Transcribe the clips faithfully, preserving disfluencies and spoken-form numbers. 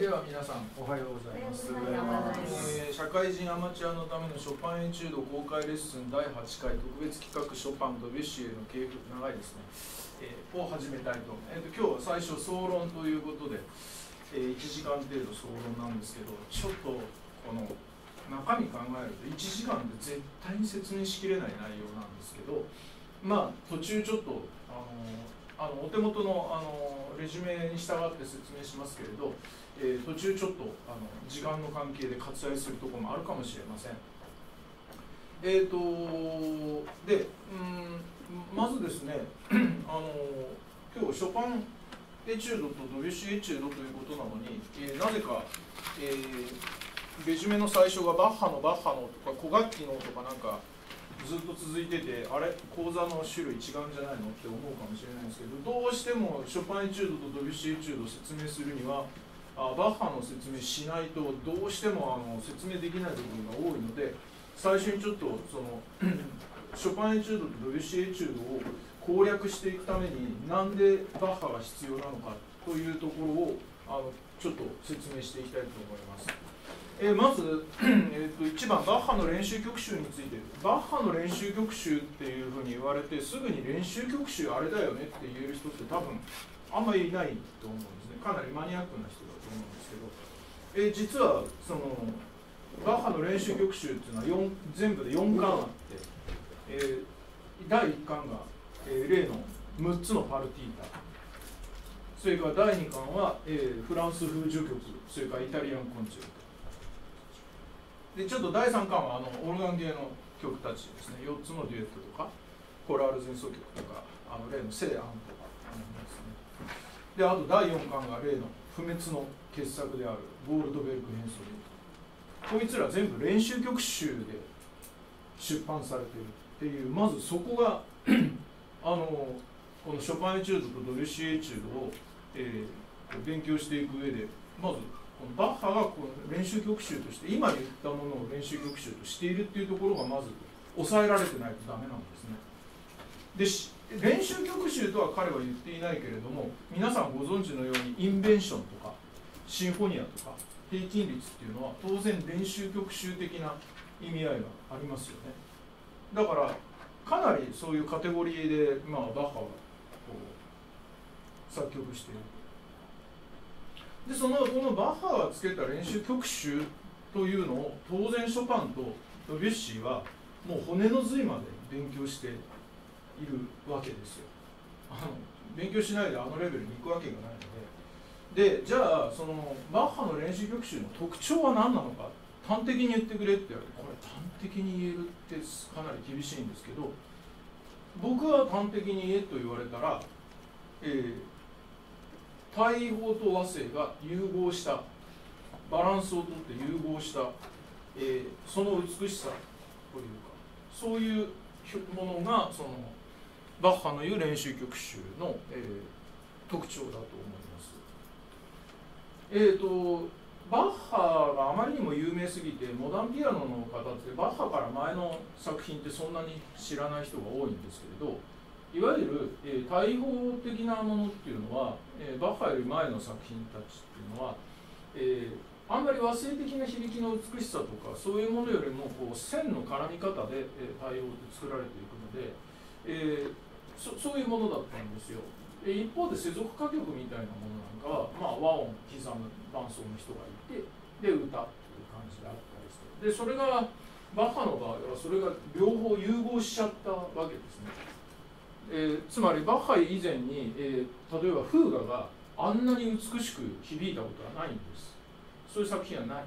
では皆さんおはようございます。えー、社会人アマチュアのためのショパンエチュード公開レッスンだいはちかい特別企画ショパンとビュッシュへの系譜長いですね、えー、を始めたいと、えー、と今日は最初総論ということで、えー、いちじかん程度総論なんですけど、ちょっとこの中身考えるといちじかんで絶対に説明しきれない内容なんですけど、まあ途中ちょっとあのあのお手元のあのレジュメに従って説明しますけれど、えー、途中ちょっとあの時間の関係で割愛するところもあるかもしれません。えーとでうんまずですねあの今日ショパンエチュードとドビュッシーエチュードということなのに、えー、なぜか、えー、レジュメの最初がバッハのバッハのとか古楽器のとかなんかずっと続いてて、あれ講座の種類違うんじゃないのって思うかもしれないんですけど、どうしてもショパンエチュードとドビュッシーエチュードを説明するにはあバッハの説明しないとどうしてもあの説明できない部分が多いので、最初にちょっとそのショパンエチュードとドビュッシーエチュードを攻略していくためになんでバッハが必要なのかというところをあのちょっと説明していきたいと思います。えー、まず、えー、といちばんバッハの練習曲集について、バッハの練習曲集っていうふうに言われてすぐに練習曲集あれだよねって言える人って多分あんまりいないと思うんですね。かなりマニアックな人だと思うんですけど、えー、実はそのバッハの練習曲集っていうのはよん全部でよんかんあって、えー、だいいっかんが、えー、例のむっつのパルティータ、それからだいにかんは、えー、フランス風序曲、それからイタリアンコンチェルトで、ちょっとだいさんかんはあのオルガン系の曲たちですね、よっつのデュエットとかコラール前奏曲とかあの例の聖アンとかありますね。であとだいよんかんが例の不滅の傑作であるゴールドベルク変奏曲、こいつら全部練習曲集で出版されているっていう、まずそこがあのこのショパンエチュードとドビュッシーエチュードを、えー、勉強していく上で、まずこのバッハがこの練習曲集として今言ったものを練習曲集としているっていうところがまず抑えられてないとダメなんですね。で練習曲集とは彼は言っていないけれども、皆さんご存知のようにインベンションとかシンフォニアとか平均率っていうのは当然練習曲集的な意味合いがありますよね。だからかなりそういうカテゴリーで、まあ、バッハはこう作曲している。でそのこのバッハがつけた練習曲集というのを当然ショパンとドビュッシーはもう骨の髄まで勉強しているわけですよ。あの勉強しないであのレベルに行くわけがないので、でじゃあそのバッハの練習曲集の特徴は何なのか端的に言ってくれって言われて、これ端的に言えるってかなり厳しいんですけど、僕は端的に言えと言われたら、えー大砲と和声が融合した、バランスをとって融合した、えー、その美しさというか、そういうものがそのバッハの言う練習曲集の、えー、特徴だと思います。えーとバッハがあまりにも有名すぎて、モダンピアノの方ってバッハから前の作品ってそんなに知らない人が多いんですけれど、いわゆる、えー、大砲的なものっていうのは、えー、バッハより前の作品たちっていうのは、えー、あんまり和声的な響きの美しさとかそういうものよりもこう線の絡み方で、えー、大砲って作られていくので、えー、そ, そういうものだったんですよ。えー、一方で世俗歌曲みたいなものなんかは、まあ、和音刻む伴奏の人がいて、で歌っていう感じであったりして、でそれがバッハの場合はそれが両方融合しちゃったわけですね。えー、つまりバッハ以前に、えー、例えばフーガがあんなに美しく響いたことはないんです。そういう作品はない。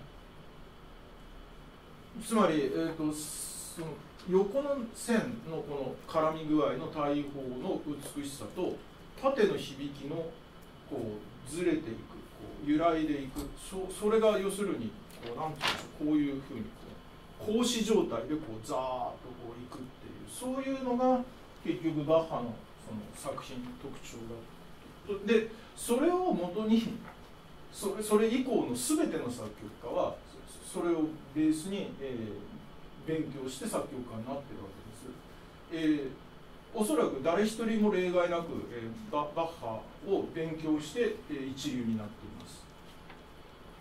つまり、えー、とその横の線のこの絡み具合の大砲の美しさと縦の響きのこうずれていく、こう揺らいでいく、 そ, それが要するにこうなんていうんでしょう、こういうふうにこう格子状態でこうザーッとこういくっていう、そういうのが結局バッハのその作品の特徴だ。でそれをもとに そ, れそれ以降の全ての作曲家はそれをベースに、えー、勉強して作曲家になっているわけです。えー、おそらく誰一人も例外なく、えー、バ, バッハを勉強して、えー、一流になっています。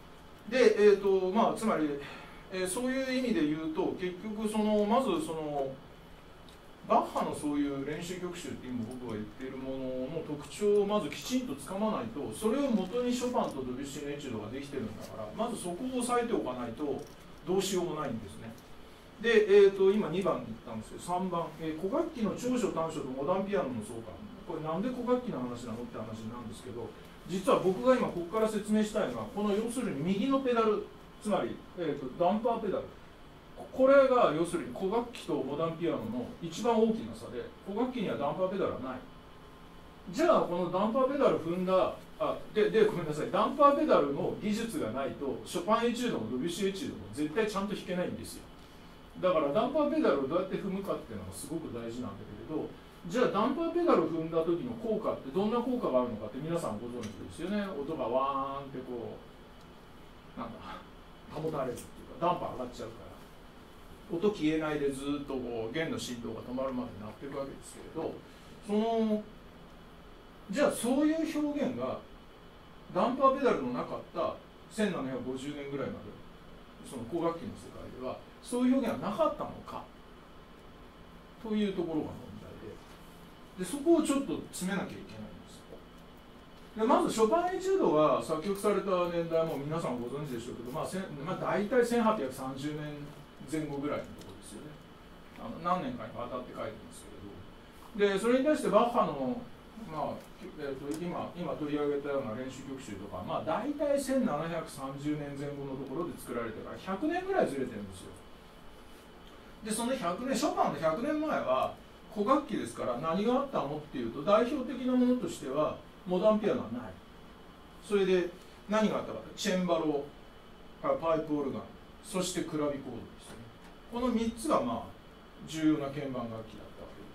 で、えーとまあ、つまり、えー、そういう意味で言うと結局そのまずそのバッハのそういう練習曲集って今僕が言っているものの特徴をまずきちんとつかまないと、それを元にショパンとドビュッシーのエチュードができてるんだから、まずそこを押さえておかないとどうしようもないんですね。で、えー、と今にばんに言ったんですけど、さんばん、えー、古楽器の長所短所とモダンピアノの相関、これなんで古楽器の話なのって話なんですけど、実は僕が今ここから説明したいのは、この要するに右のペダル、つまり、えー、とダンパーペダル、これが要するに古楽器とモダンピアノの一番大きな差で、古楽器にはダンパーペダルはない。じゃあこのダンパーペダル踏んだあででごめんなさい、ダンパーペダルの技術がないとショパンエチュードもドビュッシーエチュードも絶対ちゃんと弾けないんですよ。だからダンパーペダルをどうやって踏むかっていうのがすごく大事なんだけれど、じゃあダンパーペダルを踏んだ時の効果ってどんな効果があるのかって皆さんご存知ですよね。音がワーンってこうなんだ保たれるっていうか、ダンパー上がっちゃうから音消えないでずっとこう弦の振動が止まるまでなっていくわけですけれど、そのじゃあそういう表現がダンパーペダルのなかったせんななひゃくごじゅうねんぐらいまでその古楽器の世界ではそういう表現はなかったのかというところが問題で、でそこをちょっと詰めなきゃいけないんですよ。でまずショパンエチュードが作曲された年代も皆さんご存知でしょうけど、まあせんまあ、大体せんはっぴゃくさんじゅうねんぜん後ぐらいのところですよね。あの何年かにわたって書いてるんですけれど、でそれに対してバッハの、まあえー、と 今, 今取り上げたような練習曲集とか、まあ、大体せんななひゃくさんじゅうねんぜん後のところで作られてからひゃくねんぐらいずれてるんですよ。でそのひゃくねん、ショパンのひゃくねんまえは古楽器ですから、何があったのっていうと代表的なものとしてはモダンピアノはない。それで何があったか、チェンバロ、パイプオルガン、そしてクラビコードですよね。このみっつがまあ重要な鍵盤楽器だったわけ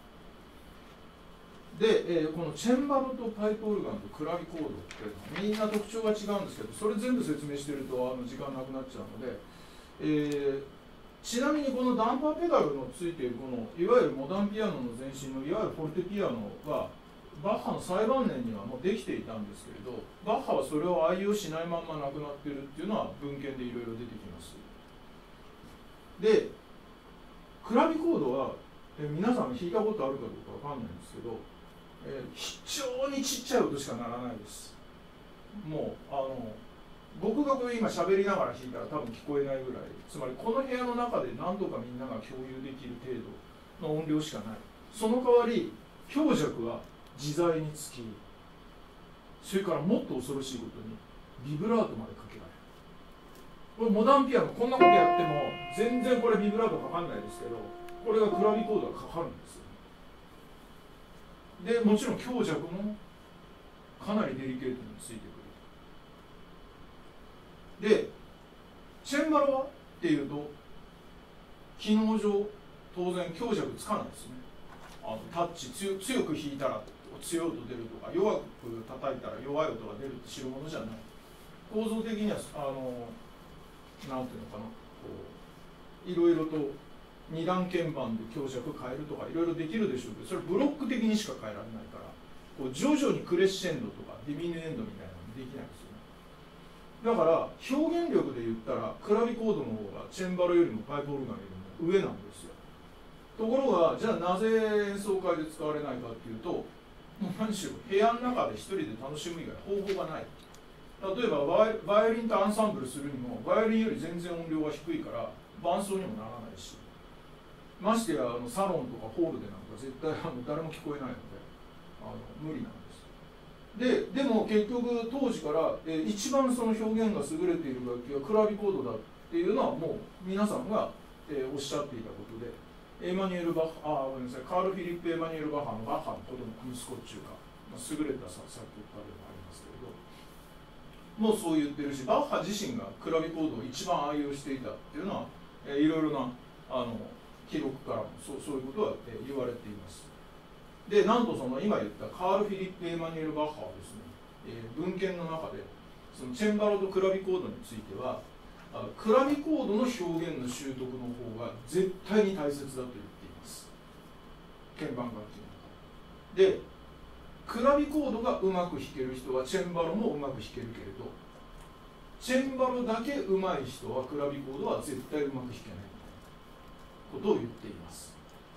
です。で、えー、このチェンバロとパイプオルガンとクラビコードってみんな特徴が違うんですけど、それ全部説明してるとあの時間なくなっちゃうので、えー、ちなみにこのダンパーペダルのついているこのいわゆるモダンピアノの前身のいわゆるフォルテピアノはバッハの最晩年にはもうできていたんですけれど、バッハはそれを愛用しないまま亡くなっているっていうのは文献でいろいろ出てきます。で、クラビコードはえ皆さん弾いたことあるかどうかわかんないんですけど、えー、非常にちっちゃい音しかならないです。もうあの僕がこれ今喋りながら弾いたら多分聞こえないぐらい、つまりこの部屋の中で何とかみんなが共有できる程度の音量しかない。その代わり強弱は自在につき、それからもっと恐ろしいことにビブラートまでかけられる。これモダンピアノこんなことやっても全然これビブラートかかんないですけど、これがクラビコードがかかるんですよ。でもちろん強弱もかなりデリケートについてくる。でチェンバロはっていうと機能上当然強弱つかないですね。あのタッチ 強, 強く弾いたら強い音出るとか、弱く叩いたら弱い音が出るって知るものじゃない。構造的にはあのなんていうのかな、こういろいろと二段鍵盤で強弱変えるとかいろいろできるでしょうけど、それブロック的にしか変えられないから、こう徐々にクレッシェンドとかディミヌエンドみたいなのできないんですよね。だから表現力で言ったらクラビコードの方がチェンバロよりもパイプオルガンよりも上なんですよ。ところがじゃあなぜ演奏会で使われないかっていうと、もう何しろ部屋の中で一人で楽しむ以外方法がない。例えばバイバイオリンとアンサンブルするにもバイオリンより全然音量が低いから伴奏にもならないし、ましてやあのサロンとかホールでなんか絶対あの誰も聞こえないのであの無理なんです。ででも結局当時から、えー、一番その表現が優れている楽器はクラビコードだっていうのはもう皆さんが、えー、おっしゃっていたことで、エマニュエル・バッハ、あ、ごめんなさい、カール・フィリップ・エマニュエル・バッハのバッハの子供息子っていうか、まあ、優れた作曲家でもありますけれど、もうそう言ってるし、バッハ自身がクラビコードを一番愛用していたっていうのは、えー、いろいろなあの記録からもそう、そういうことは、えー、言われています。で、なんとその今言ったカール・フィリップ・エマニュエル・バッハはですね、えー、文献の中でそのチェンバロとクラビコードについては、クラビコードの表現の習得の方が絶対に大切だと言っています。鍵盤楽器の中で。で、クラビコードがうまく弾ける人はチェンバロもうまく弾けるけれど、 チェンバロだけ上手い人はクラビコードは絶対うまく弾けないことを言っています。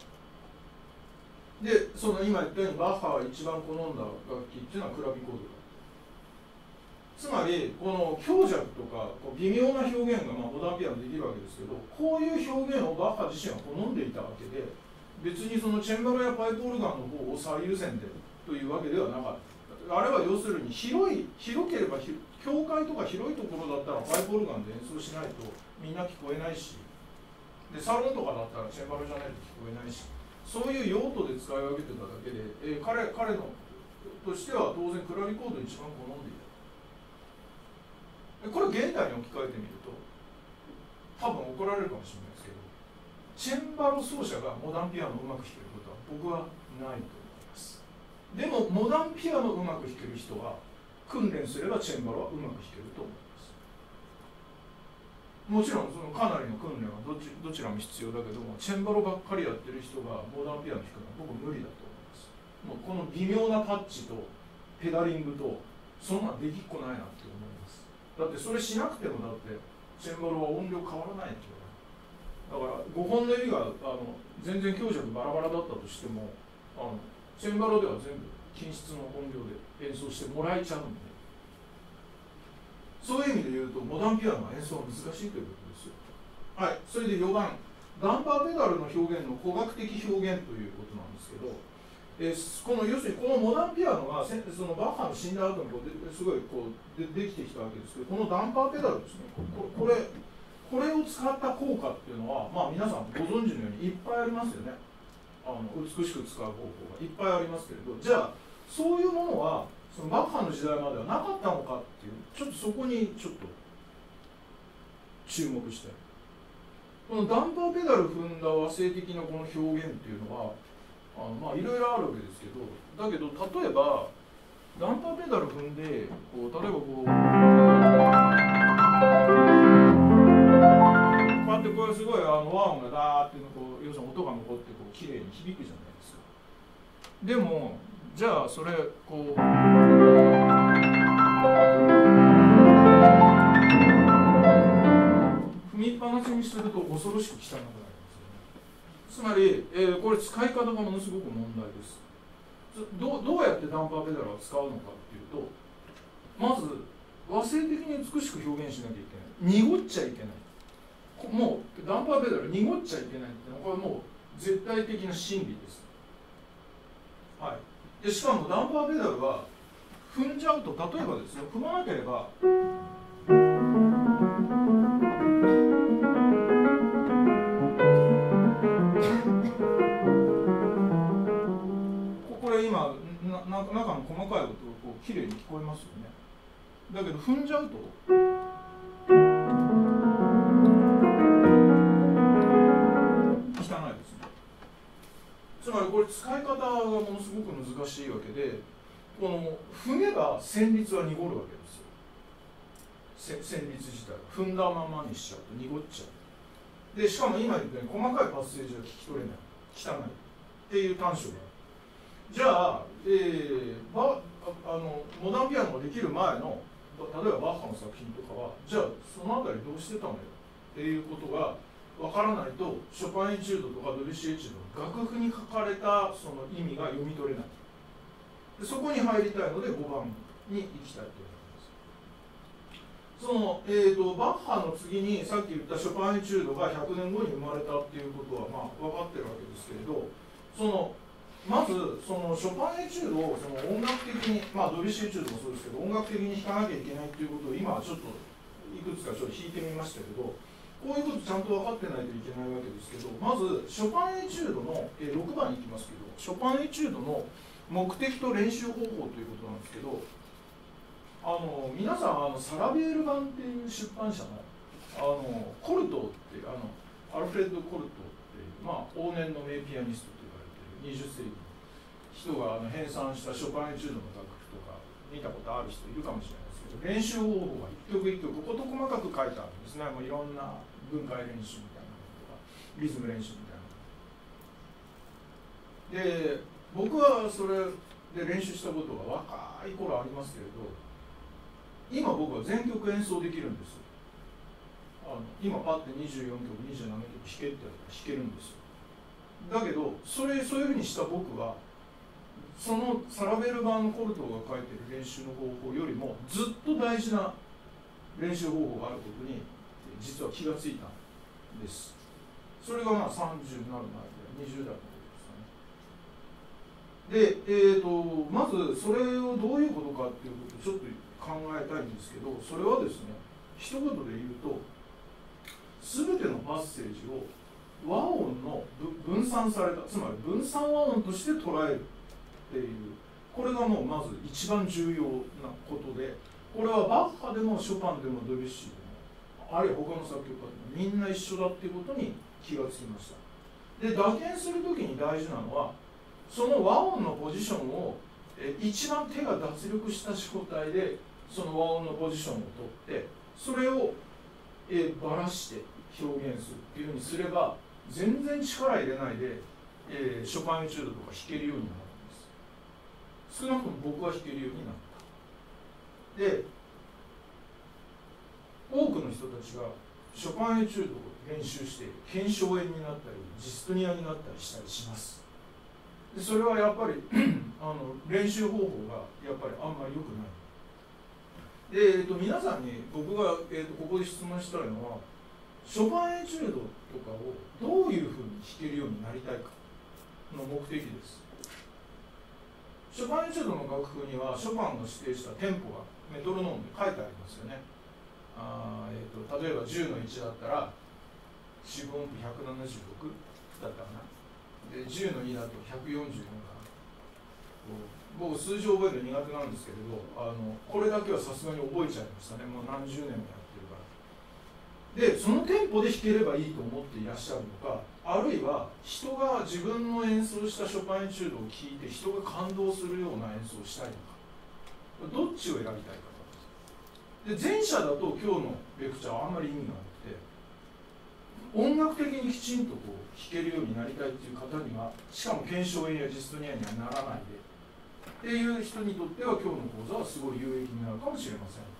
で、その今言ったようにバッハが一番好んだ楽器っていうのはクラビコードだ。つまりこの強弱とかこう微妙な表現がまあモダンピアノできるわけですけど、こういう表現をバッハ自身は好んでいたわけで、別にそのチェンバロやパイプオルガンの方を最優先でというわけではなかった。あれは要するに広い広ければひ教会とか広いところだったらパイプオルガンで演奏しないとみんな聞こえないし、でサロンとかだったらチェンバロじゃないと聞こえないし、そういう用途で使い分けてただけで、えー、彼彼のとしては当然クラビコードを一番好んでいた。これ現代に置き換えてみると多分怒られるかもしれないですけど、チェンバロ奏者がモダンピアノをうまく弾けることは僕はないと思います。でもモダンピアノをうまく弾ける人は訓練すればチェンバロはうまく弾けると思います。もちろんそのかなりの訓練はどち、どちらも必要だけども、チェンバロばっかりやってる人がモダンピアノ弾くのは僕無理だと思います。もうこの微妙なタッチとペダリングとそんなできっこないなって思います。だってそれしなくてもだってチェンバロは音量変わらないんだから。だからごほんの指があの全然強弱バラバラだったとしても、あのチェンバロでは全部均質の音量で演奏してもらえちゃうんで、そういう意味で言うとモダンピアノは演奏は難しいということですよ。はい、それでよばん、ダンパーペダルの表現の古学的表現ということなんですけど、えー、この要するにこのモダンピアノがそのバッハの死んだ後にこうですごいこう で, できてきたわけですけど、このダンパーペダルですね、ここれこれを使った効果っていうのは、まあ、皆さんご存知のようにいっぱいありますよね。あの美しく使う方法がいっぱいありますけれど、じゃあそういうものはそのバッハの時代まではなかったのかっていう、ちょっとそこにちょっと注目したい。このダンパーペダル踏んだ和声的なこの表現っていうのはあのまあいろいろあるわけですけど、だけど例えばダンパーペダル踏んでこう例えばこうこうやってこれすごいあの和音がダーってこう要するに音が残ってこう綺麗に響くじゃないですか。でもじゃあそれこう踏みっぱなしにすると恐ろしく汚くなりますよね。つまり、えー、これ使い方がものすごく問題です。ど, どうやってダンパーペダルを使うのかっていうと、まず和声的に美しく表現しなきゃいけない、濁っちゃいけない、もうダンパーペダル濁っちゃいけないっていうのはこれもう絶対的な真理です。はい、でしかもダンパーペダルは踏んじゃうと、例えばですよ、踏まなければこれ今なな中の細かい音がこう綺麗に聞こえますよね。だけど踏んじゃうと汚いですね。つまりこれ使い方がものすごく難しいわけで、この踏めば旋律は濁るわけですよ。旋律自体は踏んだままにしちゃうと濁っちゃう。でしかも今言ったように細かいパッセージは聞き取れない、汚いっていう短所がある。じゃあ、えー、バあのモダンピアノができる前の例えばバッハの作品とかは、じゃあそのあたりどうしてたのよっていうことがわからないと、ショパンエチュードとかドビュッシーエチュードの楽譜に書かれたその意味が読み取れない。でそこに入りたいのでごばんに行きたいと思います。その、えーと、バッハの次にさっき言ったショパンエチュードがひゃくねんごに生まれたっていうことはまあ分かってるわけですけれど、そのまずそのショパンエチュードをその音楽的に、まあ、ドビュッシーエチュードもそうですけど音楽的に弾かなきゃいけないっていうことを今はちょっといくつかちょっと弾いてみましたけど、こういうことちゃんと分かってないといけないわけですけど、まずショパンエチュードの、えー、ろくばんいきますけど、ショパンエチュードの目的と練習方法ということなんですけど、あの皆さんあのサラベール版っていう出版社のあのコルトってあのアルフレッド・コルトっていう、まあ、往年の名ピアニストと言われているにじゅっせいきの人があの編纂したショパンエチュードの楽譜とか見たことある人いるかもしれないですけど、練習方法が一曲一曲事細かく書いてあるんですね。もういろんな分解練習みたいなのとかリズム練習みたいな。で僕はそれで練習したことが若い頃ありますけれど、 今僕は全曲演奏できるんです。あの今パッてにじゅうよんきょくにじゅうななきょく弾けって言われたら弾けるんですよ。だけどそれそういうふうにした僕はそのサラベルバーのコルトが書いてる練習の方法よりもずっと大事な練習方法があることに実は気がついたんです。それがまあさんじゅうになる前でにじゅう代のことですかね。で、えーと、まずそれをどういうことかっていうことをちょっと考えたいんですけど、それはですね、一言で言うと全てのパッセージを和音の分散された、つまり分散和音として捉えるっていう、これがもうまず一番重要なことで、これはバッハでもショパンでもドビュッシーでもあるいは他の作曲家でもみんな一緒だっていうことに気がつきました。で、打鍵するときに大事なのはその和音のポジションをえ一番手が脱力した状態でその和音のポジションを取って、それをえばらして表現するっていうふうにすれば全然力入れないで、えー、ショパンエチュードとか弾けるようになるんです。少なくとも僕は弾けるようになった。で、多くの人たちがショパンエチュードを練習して腱鞘炎になったりジストニアになったりしたりします。でそれはやっぱりあの練習方法がやっぱりあんまり良くない。で、えー、と皆さんに僕が、えー、とここで質問したいのは、ショパンエチュードとかをどういうふうに弾けるようになりたいかの目的です。ショパンエチュードの楽譜にはショパンが指定したテンポがメトロノームで書いてありますよね。あ、えー、と例えばじゅうのいちだったらよん音符ひゃくななじゅうろくだったかな。でじゅうのにだとひゃくよんじゅうよんかな。僕数字を覚えるの苦手なんですけれど、あのこれだけはさすがに覚えちゃいましたね。もう何十年もやってるから。でそのテンポで弾ければいいと思っていらっしゃるのか、あるいは人が自分の演奏したショパンエチュードを聴いて人が感動するような演奏をしたいのか、どっちを選びたいかと。で前者だと今日のレクチャーはあんまり意味がなくて、音楽的にきちんとこう弾けるようになりたいっていう方には、しかも腱鞘炎やジストニアにはならないでっていう人にとっては今日の講座はすごい有益になるかもしれません。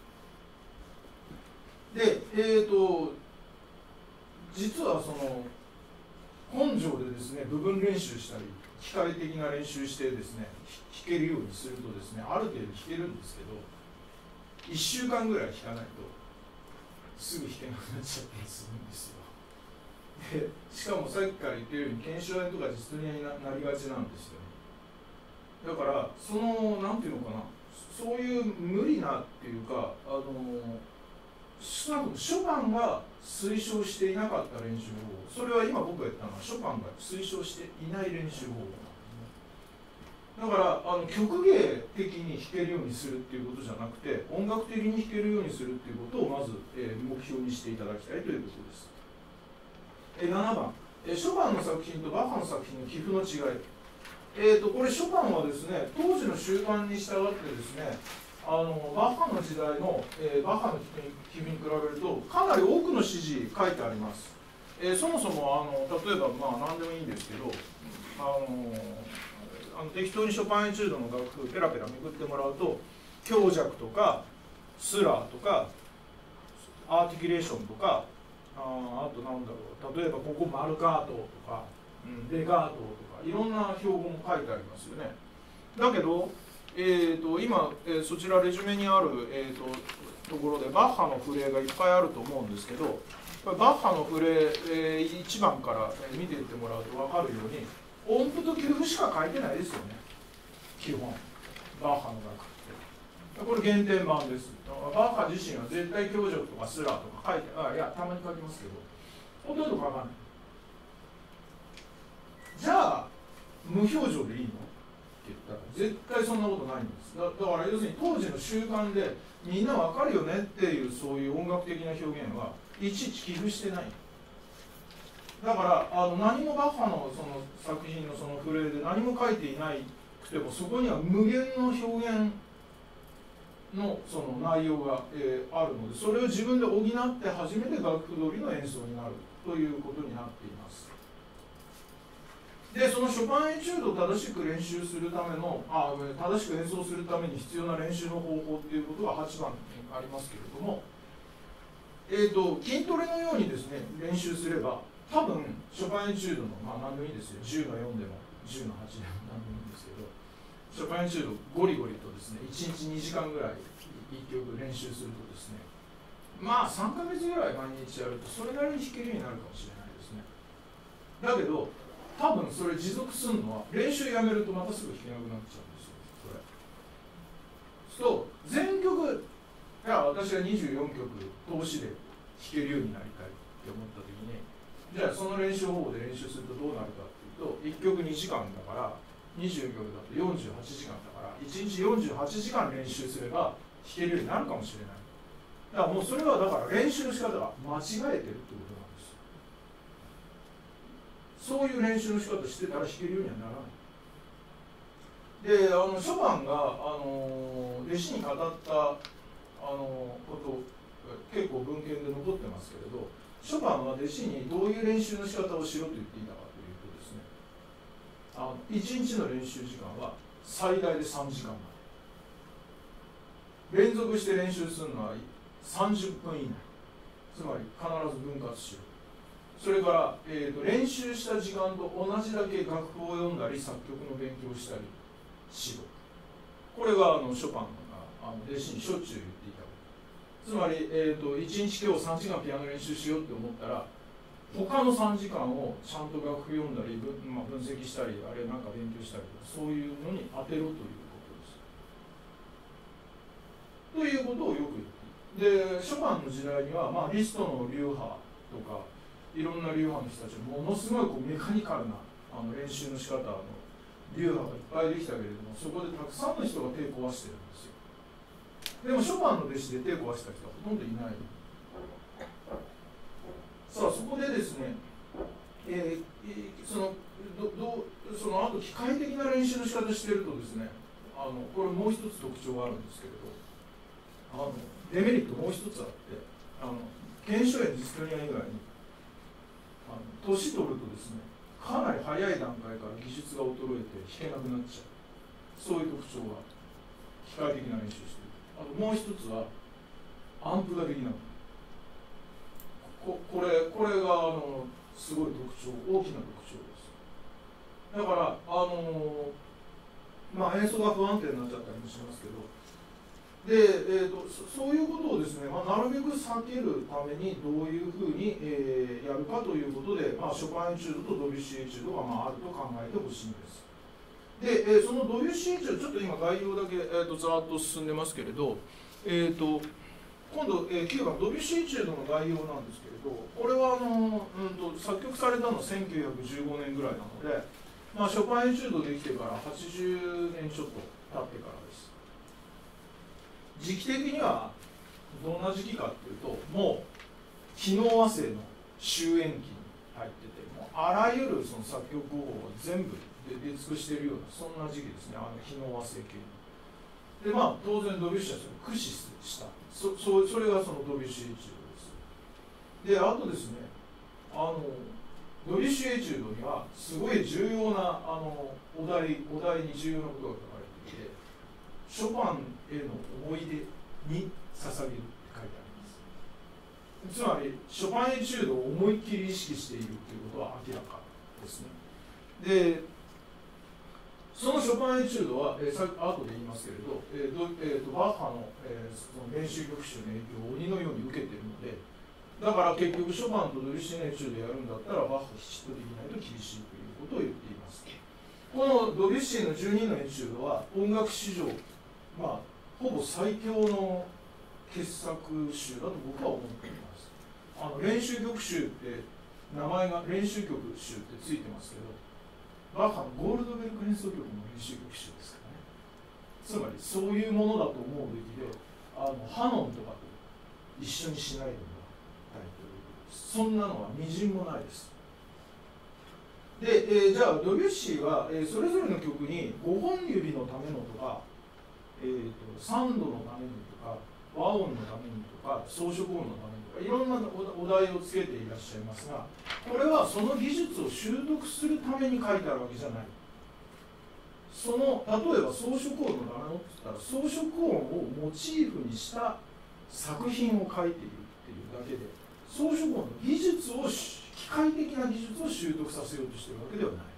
で、えーと実はその本条でですね、部分練習したり機械的な練習してですね弾けるようにするとですね、ある程度弾けるんですけど、いっしゅうかんぐらい弾かないとすぐ弾けなくなっちゃったりするんですよ。でしかもさっきから言ってるように腱鞘炎とかジストニアに な, なりがちなんですよね。だからそのなんていうのかな、そういう無理なっていうか、あの少なくともショパンが推奨していなかった練習法、それは今僕が言ったのはショパンが推奨していない練習法なんですね。だからあの曲芸的に弾けるようにするっていうことじゃなくて、音楽的に弾けるようにするっていうことをまず、えー、目標にしていただきたいということです。えー、ななばん、えー、ショパンの作品とバッハの作品の寄付の違い。えー、とこれショパンはですね、当時の習慣に従ってですね、あのバッハの時代の、えー、バッハの寄付に比べるとかなり多くの指示書いてあります。えー、そもそもあの例えばまあ何でもいいんですけど、あのあの適当にショパンエチュードの楽譜ペラペラめくってもらうと、強弱とかスラーとかアーティキュレーションとか、あ, あとなんだろう、例えばここマルカートとか、うん、レガートとかいろんな標語も書いてありますよね。だけど、えー、と今、えー、そちらレジュメにある、えー、と, ところでバッハのフレーがいっぱいあると思うんですけど、これバッハのフレー、えー、いちばんから見ていってもらうと分かるように音符と給付しか書いてないですよね、基本バッハの楽譜って。これ減点版です。バッハ自身は絶対強弱とかスラーとか書いて、あ、いやたまに書きますけどほとんど書かない。じゃあ無表情でいいのって言ったら絶対そんなことないんです。 だ, だから要するに当時の習慣でみんな分かるよねっていうそういう音楽的な表現はいちいち寄付してない。だからあの何もバッハのその作品のそのフレーで何も書いていなくても、そこには無限の表現のその内容が、えー、あるので、それを自分で補って初めて楽譜通りの演奏になるということになっています。 でそのショパンエチュードを正しく練習するためのあ正しく演奏するために必要な練習の方法っていうことがはちばんにありますけれども、えーと、筋トレのようにですね練習すれば多分ショパンエチュードの、まあ、何でもいいですよ、じゅうのよんでもじゅうのはちでも何でもいいんですけど、ショパンエチュードゴリゴリとですねいちにちにじかんぐらいいっきょく練習するとですね、まあさんかげつぐらい毎日やるとそれなりに弾けるようになるかもしれないですね。だけど多分それ持続するのは練習やめるとまたすぐ弾けなくなっちゃうんですよ。それそう全曲、いや私がにじゅうよんきょく通しで弾けるようになりたいって思った時に、じゃあその練習方法で練習するとどうなるかっていうと、いっきょくにじかんだからにじゅうきょくだとよんじゅうはちじかんだからいちにちよんじゅうはちじかん練習すれば弾けるようになるかもしれない。だからもうそれはだから練習の仕方が間違えてるってことなんですよ。そういう練習の仕方してたら弾けるようにはならない。であのショパンがあの弟子に語ったあのこと結構文献で残ってますけれど、ショパンは弟子にどういう練習の仕方をしろと言っていたかというとですね、あのいちにちの練習時間は最大でさんじかんまで、連続して練習するのはさんじゅっぷん以内、つまり必ず分割しろ。それから、えーと、練習した時間と同じだけ楽譜を読んだり作曲の勉強をしたりしろ。これがあのショパンがあの弟子にしょっちゅう言っていたこと。つまり、えーと、いちにち今日さんじかんピアノ練習しようって思ったら、他のさんじかんをちゃんと楽譜読んだり、分、まあ、分析したり、あるいは何か勉強したりとか、そういうのに当てろということです。ということをよく言っている。で、ショパンの時代には、まあ、リストの流派とか、いろんな流派の人たちものすごいこうメカニカルなあの練習の仕方の流派がいっぱいできたけれども、そこでたくさんの人が手を壊してるんですよ。でもショパンの弟子で手を壊した人はほとんどいない。さあそこでですね、えー、そのどどその後機械的な練習の仕方してるとですね、あのこれもう一つ特徴があるんですけれど、あのデメリットもう一つあって、あの腱鞘炎ディストニア以外にあの年取るとですね、かなり早い段階から技術が衰えて弾けなくなっちゃう、そういう特徴が機械的な練習している。あともう一つはアンプができなくなる。ここれこれがあのすごい特徴、大きな特徴です。だからあのまあ演奏が不安定になっちゃったりもしますけど、で、えー、と そ, そういうことをですね、まあ、なるべく避けるためにどういうふうに、えー、やるかということで、まあ、ショパンエチュードとドビュッシーエチュードが、まあ、あると考えてほしいんです。で、えー、そのドビュッシーエチュード、ちょっと今概要だけ、えー、とざーっと進んでますけれど、えー、と今度、えー、きゅうばんドビュッシーエチュードの概要なんですけれど、これはあの、うん、と作曲されたのはせんきゅうひゃくじゅうごねんぐらいなので、まあ、ショパンエチュードできてからはちじゅうねんちょっと経ってからです。時期的にはどんな時期かっていうと、もう機能和声の終焉期に入ってて、もうあらゆるその作曲方法が全部出尽くしているような、そんな時期ですね、あの機能和声期に。でまあ当然ドビュッシーはそれを駆使した、そ, そ, それがそのドビュッシーエチュードです。であとですね、あのドビュッシーエチュードにはすごい重要なあのお題お題に重要なことが書かれていて、ショパンへの思い出に捧げるって書いてあります。つまりショパンエチュードを思いっきり意識しているということは明らかですね。でそのショパンエチュードは、えー、さ後で言いますけれど、えーどえー、とバッハの、えー、その練習曲集の影響を鬼のように受けているので、だから結局ショパンとドビュッシーのエチュードやるんだったらバッハきちっとできないと厳しいということを言っています。このドビュッシーのじゅうにのエチュードは音楽史上、まあ、ほぼ最強の傑作集だと僕は思っています。あの練習曲集って名前が練習曲集ってついてますけど、バッハのゴールドベルク変奏曲の練習曲集ですからね。つまりそういうものだと思うべきで、あのハノンとかと一緒にしないでもらいたいということです。そんなのはみじんもないです。で、えー、じゃあドビュッシーは、えー、それぞれの曲にごほん指のためのとか、えー、とさんどのためにとか、 和音のためにとか装飾音のためにとかいろんなお題をつけていらっしゃいますが、これはその技術を習得するために書いてあるわけじゃない。その例えば装飾音のためのって言ったら装飾音をモチーフにした作品を書いているっていうだけで、装飾音の技術を機械的な技術を習得させようとしているわけではない。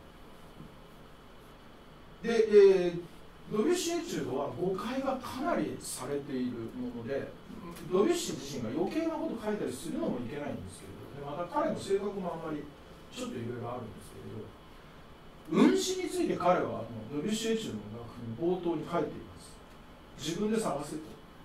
で、えー、ドビュッシーエチュードは誤解がかなりされているもので、ドビュッシー自身が余計なことを書いたりするのもいけないんですけれど、でまた彼の性格もあんまりちょっといろいろあるんですけれど、運指について彼はあのドビュッシーエチュードの楽譜に冒頭に書いています。自分で探せと。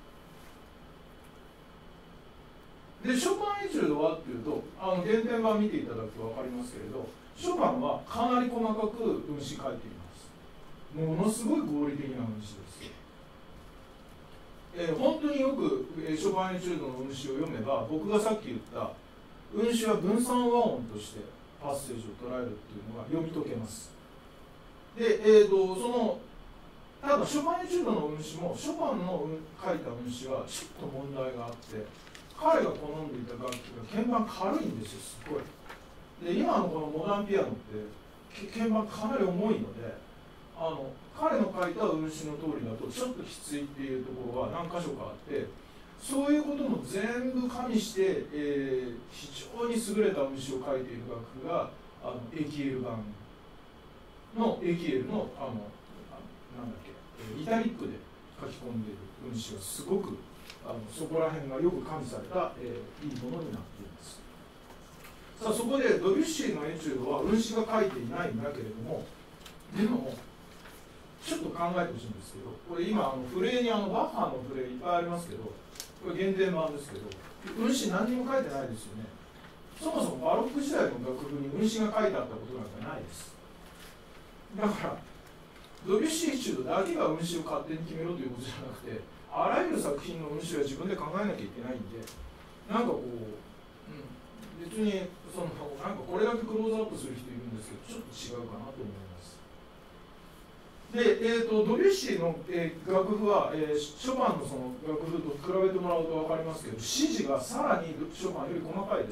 で、ショパンエチュードはっていうと、あの原点版見ていただくと分かりますけれど、ショパンはかなり細かく運指書いています。ものすごい合理的な運指です。えー、本当によく、えー、ショパンエチュードの運指を読めば、僕がさっき言った運指は分散和音としてパッセージを捉えるっていうのが読み解けます。で、えーと、そのただショパンエチュードの運指もショパンの書いた運指はちょっと問題があって、彼が好んでいた楽器が鍵盤軽いんですよ、すごい。で、今のこのモダンピアノって鍵盤かなり重いので、あの彼の書いた運指の通りだとちょっときついっていうところが何箇所かあって、そういうことも全部加味して、えー、非常に優れた運指を書いている楽譜があのエキエル版のエキエルのあのなんだっけイタリックで書き込んでいる運指がすごくあのそこら辺がよく加味された、えー、いいものになっています。さあそこでドビュッシーのエチュードは運指が書いていないんだけれども、でもちょっと考えてほしいんですけど、これ今あのフレーにあのバッハのフレーいっぱいありますけど、これ原点版ですけど、運指何にも書いてないですよね。そもそもバロック時代の楽譜に運指が書いてあったことなんかないです。だからドビュッシーエチュードだけが運指を勝手に決めろということじゃなくて、あらゆる作品の運指は自分で考えなきゃいけないんで、なんかこう、うん、別にそのなんかこれだけクローズアップする人いるんですけど、ちょっと違うかなと思います。で、えー、とドビュッシーの、えー、楽譜は、えー、ショパンのその楽譜と比べてもらうと分かりますけど、指示がさらにショパンより細かいです。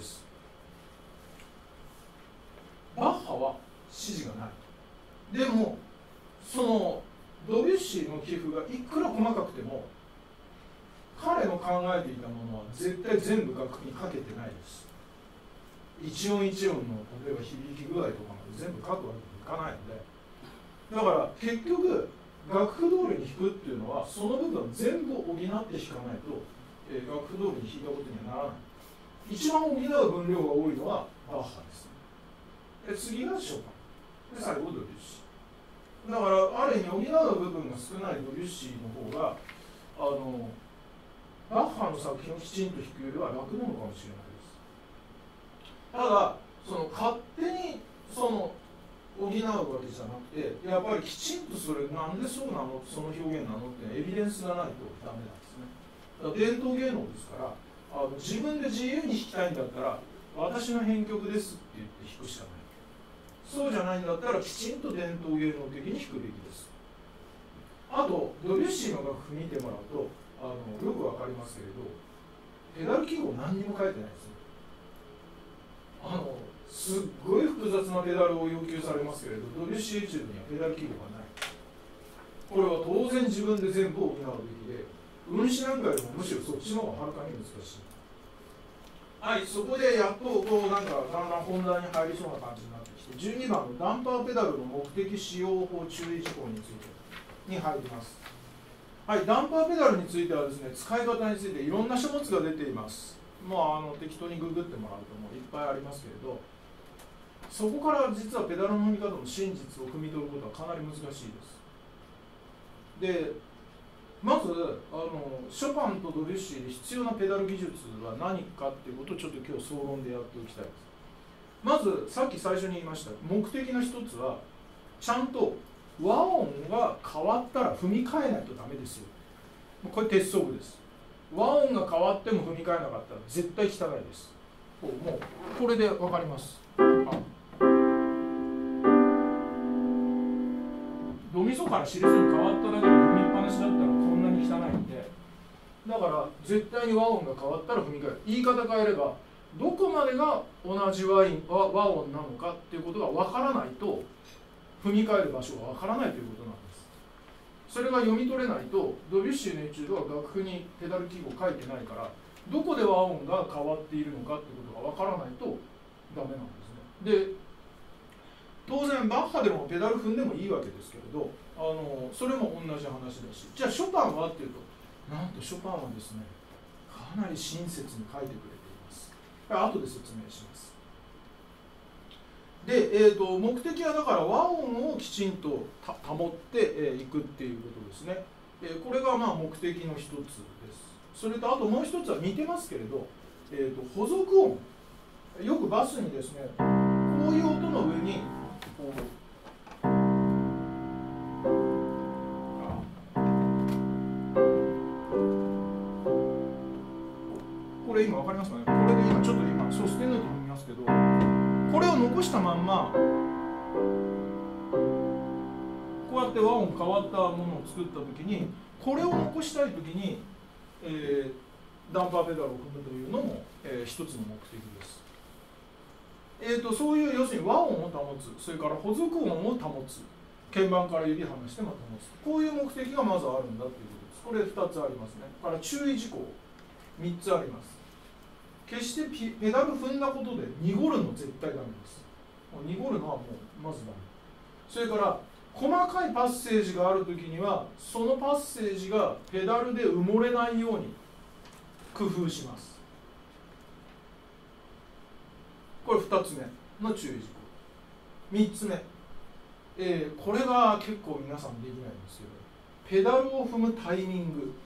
バッハは指示がない。でもそのドビュッシーの棋譜がいくら細かくても、彼の考えていたものは絶対全部楽譜に書けてないです。一音一音の例えば響き具合とかまで全部書くわけにいかないので、だから結局楽譜通りに弾くっていうのはその部分全部補って弾かないと、えー、楽譜通りに弾いたことにはならない。一番補う分量が多いのはバッハです。で次がショパンで最後ドビュッシーだから、ある意味補う部分が少ないドビュッシーの方があのバッハの作品をきちんと弾くよりは楽なのかもしれないです。ただその勝手にその補うわけじゃなくて、やっぱりきちんとそれなんでそうなの、その表現なのってエビデンスがないとダメなんですね。だから伝統芸能ですから、あの自分で自由に弾きたいんだったら私の編曲ですって言って弾くしかない。そうじゃないんだったらきちんと伝統芸能的に弾くべきです。あとドビュッシーの楽譜見てもらうとあのよくわかりますけれど、ペダル記号何にも書いてないですね。あのすっごい複雑なペダルを要求されますけれど、ドビュッシーエチュードにはペダル記号がない。これは当然自分で全部補うべきで、運指なんかよりもむしろそっちの方がはるかに難しい。はい、そこでやっとこうなんかだんだん本題に入りそうな感じになってきて、じゅうにばんのダンパーペダルの目的使用法注意事項についてに入ります。はい、ダンパーペダルについてはですね、使い方についていろんな書物が出ています。もうあの適当にググってもらうともういっぱいありますけれど、そこから実はペダルの踏み方の真実を汲み取ることはかなり難しいです。で、まずあのショパンとドビュッシーで必要なペダル技術は何かっていうことをちょっと今日総論でやっておきたいです。まずさっき最初に言いました目的の一つは、ちゃんと和音が変わったら踏み替えないとダメですよ。これ鉄則です。和音が変わっても踏み替えなかったら絶対汚いです。もうこれで分かります。ドミソからシレソに変わっただけで踏みっぱなしだったらこんなに汚いんで、 だから絶対に和音が変わったら踏み替える。言い方変えれば、どこまでが同じ和音和和音なのかっていうことが分からないと、踏み替える場所が分からないということなんです。それが読み取れないと、ドビュッシーのエチュードは楽譜にペダル記号書いてないから、どこで和音が変わっているのかっていうことが分からないとダメなんですね。で、当然バッハでもペダル踏んでもいいわけですけれど、あのそれも同じ話だし、じゃあショパンはっていうと、なんとショパンはですね、かなり親切に書いてくれています。後で説明します。で、えーと、目的はだから和音をきちんと保ってい、えー、くっていうことですね。えー、これがまあ目的の一つです。それとあともう一つは似てますけれど、えーと、補足音。よくバスにですね、こういう音の上にこうこれ今分かりますかね。これで今ちょっと今ソステヌート踏みますけど、これを残したまんまこうやって和音変わったものを作ったときに、これを残したいときに、えー、ダンパーペダルを踏むというのも、えー、一つの目的です。えーと、そういう要するに和音を保つ、それから補足音を保つ、鍵盤から指離しても保つ、こういう目的がまずあるんだということです。これふたつありますね。から注意事項みっつあります。決してペダル踏んだことで濁るの絶対ダメです。濁るのはもうまずダメ。それから細かいパッセージがあるときには、そのパッセージがペダルで埋もれないように工夫します。これふたつめの注意事項。みっつめ、えー、これが結構皆さんできないんですけど、ペダルを踏むタイミング。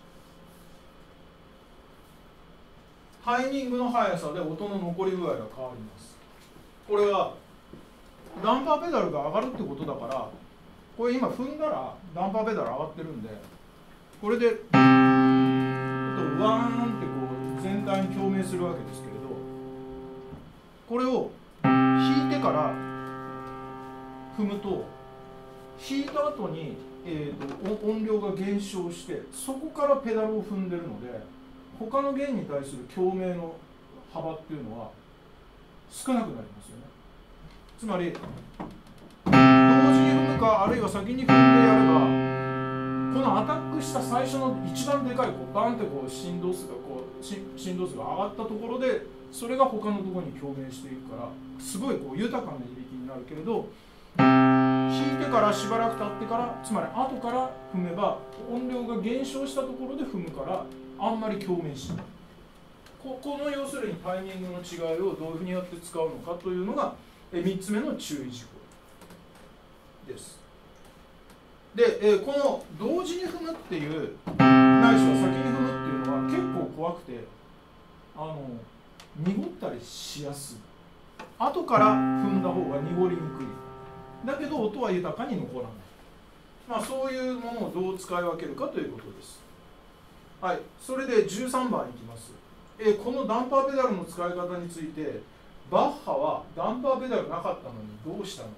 タイミングの速さで音の残り具合が変わります。これはダンパーペダルが上がるってことだから、これ今踏んだらダンパーペダル上がってるんで、これでちょっとワーンってこう全体に共鳴するわけですけれど、これを弾いてから踏むと、弾いた後に、えーと、音量が減少して、そこからペダルを踏んでるので、他の弦に対する共鳴の幅っていうのは少なくなりますよね。つまり同時に踏むか、あるいは先に踏んでやれば、このアタックした最初の一番でかいこうバンってこう振動数がこう振動数が上がったところで、それが他のところに共鳴していくから、すごいこう豊かないびきになるけれど、弾いてからしばらく経ってから、つまり後から踏めば音量が減少したところで踏むから、あんまり共鳴しない。ここの要するにタイミングの違いをどういうふうにやって使うのかというのがみっつめの注意事項です。で、この同時に踏むっていう、ないしは先に踏むっていうのは結構怖くて、あの濁ったりしやすい。後から踏んだ方が濁りにくい。だけど音は豊かに残らない。まあ、そういうものをどう使い分けるかということです。はい、それでじゅうさんばんいきます。えこのダンパーペダルの使い方について、バッハはダンパーペダルなかったのにどうしたのか。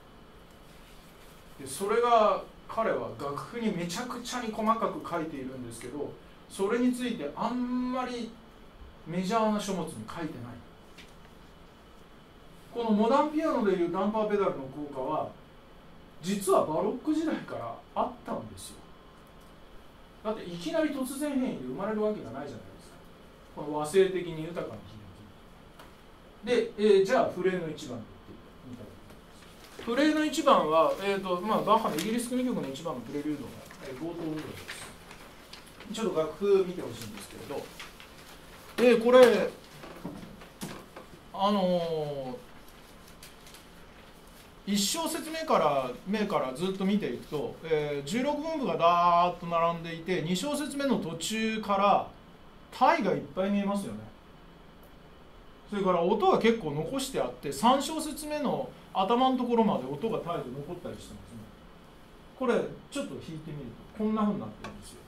でそれが彼は楽譜にめちゃくちゃに細かく書いているんですけど、それについてあんまりメジャーな書物に書いてない。このモダンピアノでいうダンパーペダルの効果は実はバロック時代からあったんですよ。だっていきなり突然変異で生まれるわけがないじゃないですか。この和声的に豊かな響きで、えー、じゃあフレーのいちばんで見たいと思います。フレーのいちばんは、えーとまあ、バッハのイギリス組曲のいちばんのプレリュードの、えー、冒頭部分です。ちょっと楽譜見てほしいんですけれど、えー、これあのーいち小節目から目からずっと見ていくと、えー、じゅうろくぶんぶがダーッと並んでいて、に小節目の途中からタイがいっぱい見えますよね。それから音が結構残してあって、さん小節目の頭のところまで音がタイで残ったりしてますね。これちょっと弾いてみるとこんな風になってるんですよ。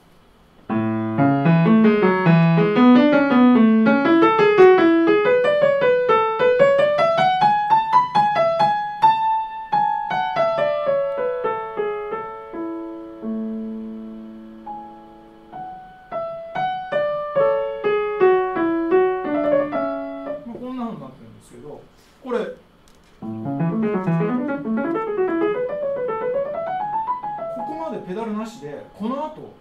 なしで、この後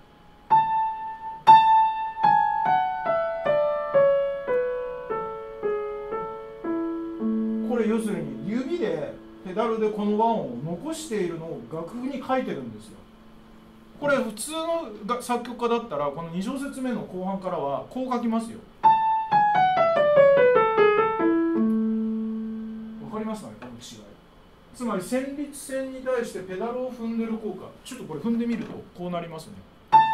これ要するに指でペダルでこの和音を残しているのを楽譜に書いてるんですよ。これ普通の作曲家だったらこのに小節目の後半からはこう書きますよ。わかりますかね、この違い。つまり旋律線に対してペダルを踏んでる効果、ちょっとこれ踏んでみるとこうなりますね。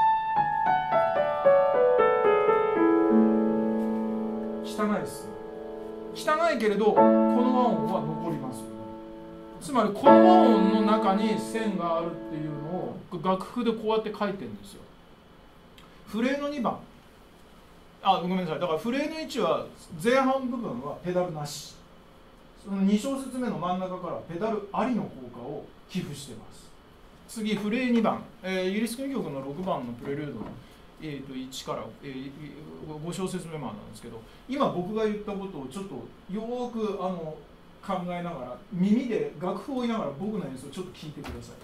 汚いです。汚いけれどこの和音は残ります。つまりこの和音の中に線があるっていうのを楽譜でこうやって書いてるんですよ。フレーのにばん、あ、ごめんなさい、だからフレーのいちは前半部分はペダルなし、そのに小節目の真ん中からペダルありの効果を寄付してます。次フレーにばん、えー、イギリス組曲のろくばんのプレリュードの、えー、といちから、えー、ご小節目までなんですけど、今僕が言ったことをちょっとよーくあの考えながら、耳で楽譜を追いながら僕の演奏をちょっと聞いてください。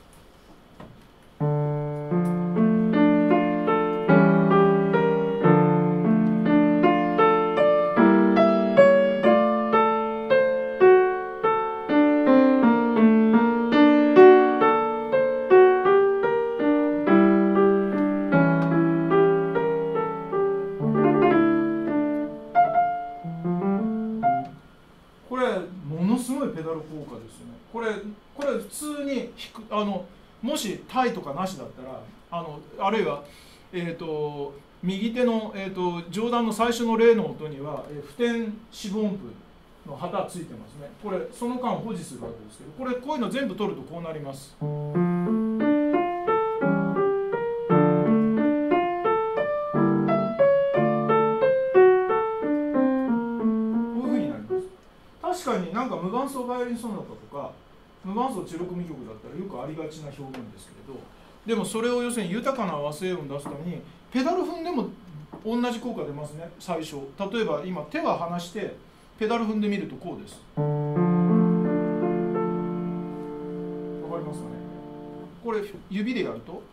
あのもしタイとかなしだったら、あのあるいは、えー、と右手の、えー、と上段の最初のレの音には、えー、普天四分音符の旗ついてますね。これその間保持するわけですけど、これこういうの全部取るとこうなります。こういうふうになります。確かになんか無伴奏バイオリンソナタとか無伴奏チェロ組曲だったらよくありがちな表現ですけれど、でもそれを要するに豊かな和声音を出すためにペダル踏んでも同じ効果出ますね。最初例えば今手は離してペダル踏んでみるとこうです。わかりますかね。これ指でやるとこ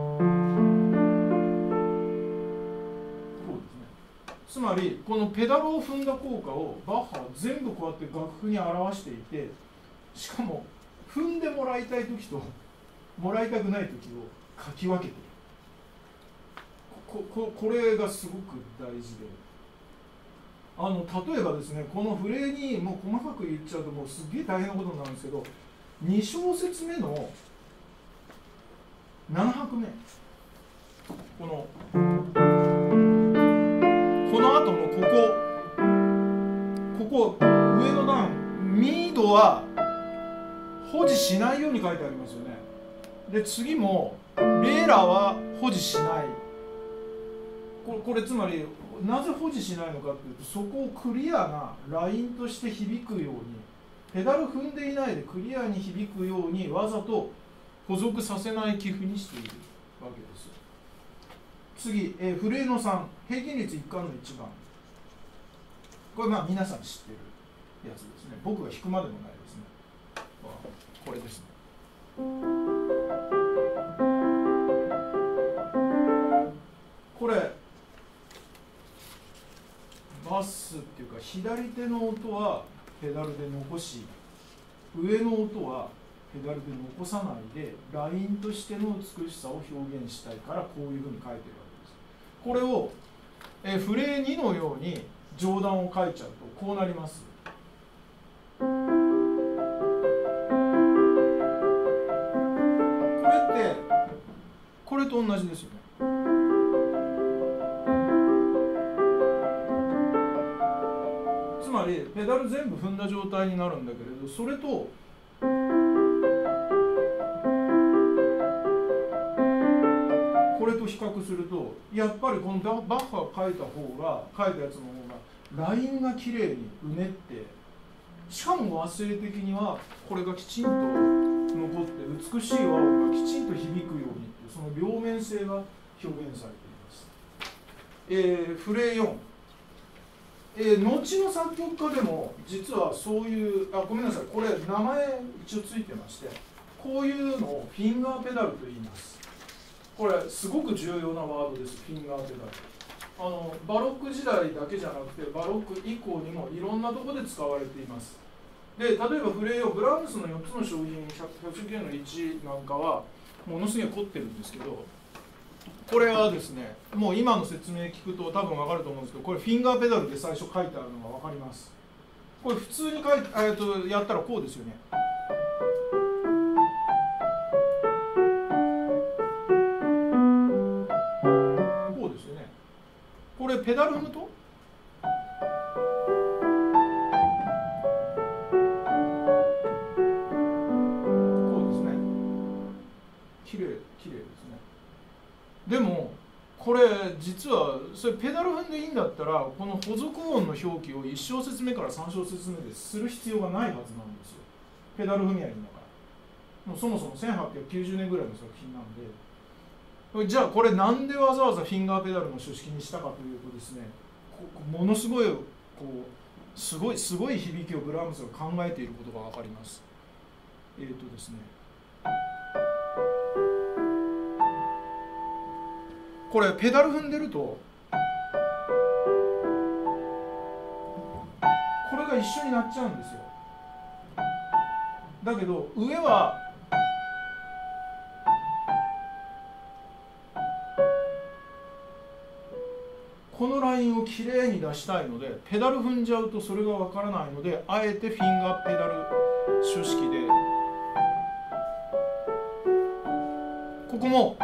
うですね。つまりこのペダルを踏んだ効果をバッハは全部こうやって楽譜に表していて、しかも踏んでもらいたい時ともらいたくない時を書き分けている。こ, こ, これがすごく大事で、あの例えばですね、このフレにもう細かく言っちゃうともうすげえ大変なことになるんですけど、に小節目のなな拍目、このこの後のここここ上の段ミードは保持しないように書いてありますよね。で次もレーラは保持しない。これ、これつまりなぜ保持しないのかっていうと、そこをクリアなラインとして響くように、ペダル踏んでいないでクリアに響くようにわざと補足させない寄付にしているわけです。次、えー、フレーのさん、平均率いっかんのいちばん、これまあ皆さん知ってるやつですね。僕が弾くまでもないですね。これですね。これバスっていうか左手の音はペダルで残し、上の音はペダルで残さないでラインとしての美しさを表現したいからこういうふうに書いてるわけです。これをえフレにのように上段を書いちゃうとこうなります。これと同じですよね。つまりペダル全部踏んだ状態になるんだけれど、それとこれと比較すると、やっぱりこのバッハが書いた方が書いたやつの方がラインがきれいにうねって、しかも和声的にはこれがきちんと残って美しい和音がきちんと響くように、その両面性が表現されています。えー、フレよん、えー、後の作曲家でも実はそういう、あ、ごめんなさい、これ名前一応ついてまして、こういうのをフィンガーペダルと言います。 これすごく重要なワードです。フィンガーペダル。あのバロック時代だけじゃなくてバロック以降にもいろんなところで使われています。で例えばフレイオブラームスのよっつの商品ひゃくじゅうきゅうのいちなんかはものすごい凝ってるんですけど、これはですねもう今の説明聞くと多分分かると思うんですけど、これフィンガーペダルで最初書いてあるのが分かります。これ普通に書いて、えー、とやったらこうですよね。こうですよね。これペダル踏むとでもこれ実はそれペダル踏んでいいんだったらこの補足音の表記をいち小節目からさん小節目でする必要がないはずなんですよ。ペダル踏みゃいいんだから。もうそもそもせんはっぴゃくきゅうじゅうねんぐらいの作品なんで、じゃあこれなんでわざわざフィンガーペダルの書式にしたかというとですね、ものすごいこうすごいすごい響きをブラームスが考えていることが分かります。えっとですねこれペダル踏んでるとこれが一緒になっちゃうんですよ。だけど上はこのラインをきれいに出したいのでペダル踏んじゃうとそれがわからないので、あえてフィンガーペダル書式でここも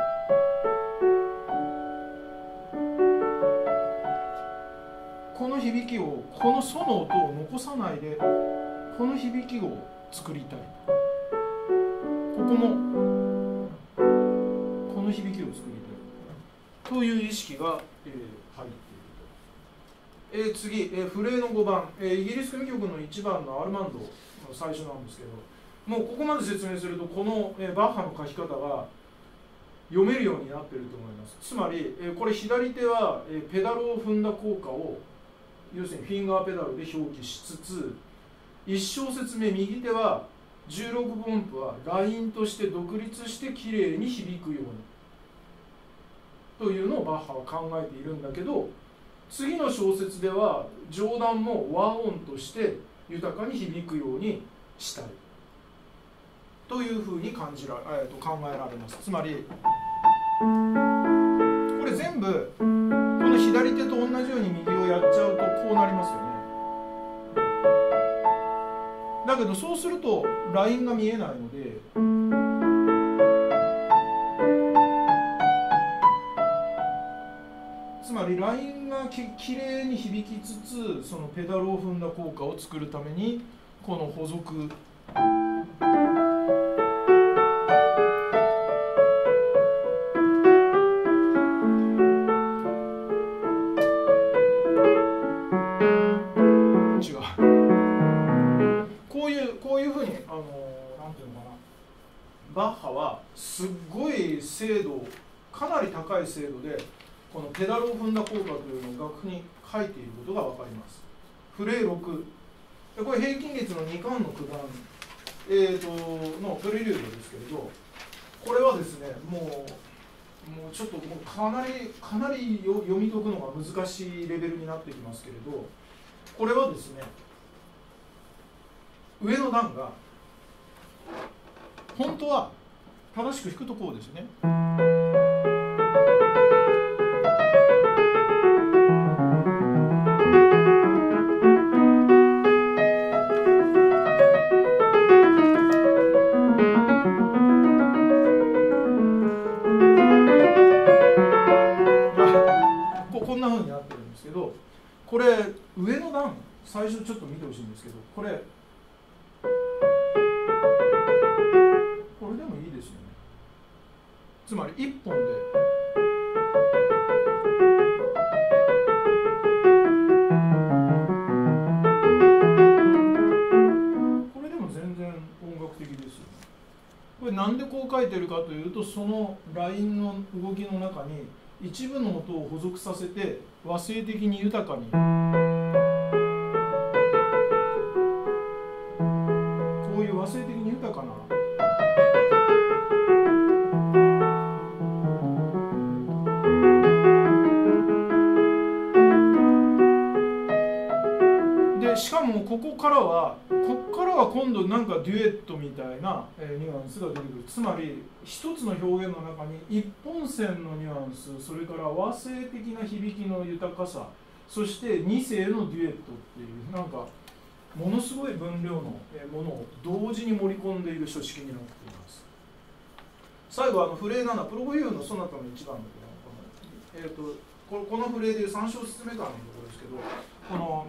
この響きをこのソの音を残さないでこの響きを作りたい。ここもこの響きを作りたいという意識が、えー、入っていると。えー、次、えー、フレイのごばん、えー、イギリス組曲のいちばんのアルマンドの最初なんですけど、もうここまで説明するとこの、えー、バッハの書き方が読めるようになっていると思います。つまり、えー、これ左手は、えー、ペダルを踏んだ効果を要するにフィンガーペダルで表記しつつ、いち小節目右手はじゅうろくぶ音符はラインとして独立してきれいに響くようにというのをバッハは考えているんだけど、次の小節では上段も和音として豊かに響くようにしたいというふうに感じら、えー、と考えられます。つまりこれ全部この左手と同じように右をやっちゃうとこうなりますよね。だけどそうするとラインが見えないので、つまりラインがききれいに響きつつそのペダルを踏んだ効果を作るためにこの補足バッハはすっごい精度、かなり高い精度でこのペダルを踏んだ効果というのを楽譜に書いていることが分かります。フレイろくでこれ平均律のにかんの九段、えー、とのプレリュードですけれど、これはですねもう、もうちょっともうかなりかなり読み解くのが難しいレベルになってきますけれど、これはですね上の段が本当は正しく弾くとこうですね。こんな風になってるんですけど、これ上の段最初ちょっと見てほしいんですけど、これこれでもいいですよね。つまりいっぽんでこれでも全然音楽的ですよね。これなんでこう書いてるかというと、そのラインの動きの中に一部の音を補足させて和声的に豊かにこういう和声的に豊かなここからはここからは今度なんかデュエットみたいな、えー、ニュアンスが出てくる。つまり一つの表現の中に一本線のニュアンス、それから和声的な響きの豊かさ、そして二声のデュエットっていうなんかものすごい分量のものを同時に盛り込んでいる書式になっています。最後あのフレーななプロゴフィーフのソナタの一番のこの、えー、とここのフレーでいう参照説明感のところですけど、この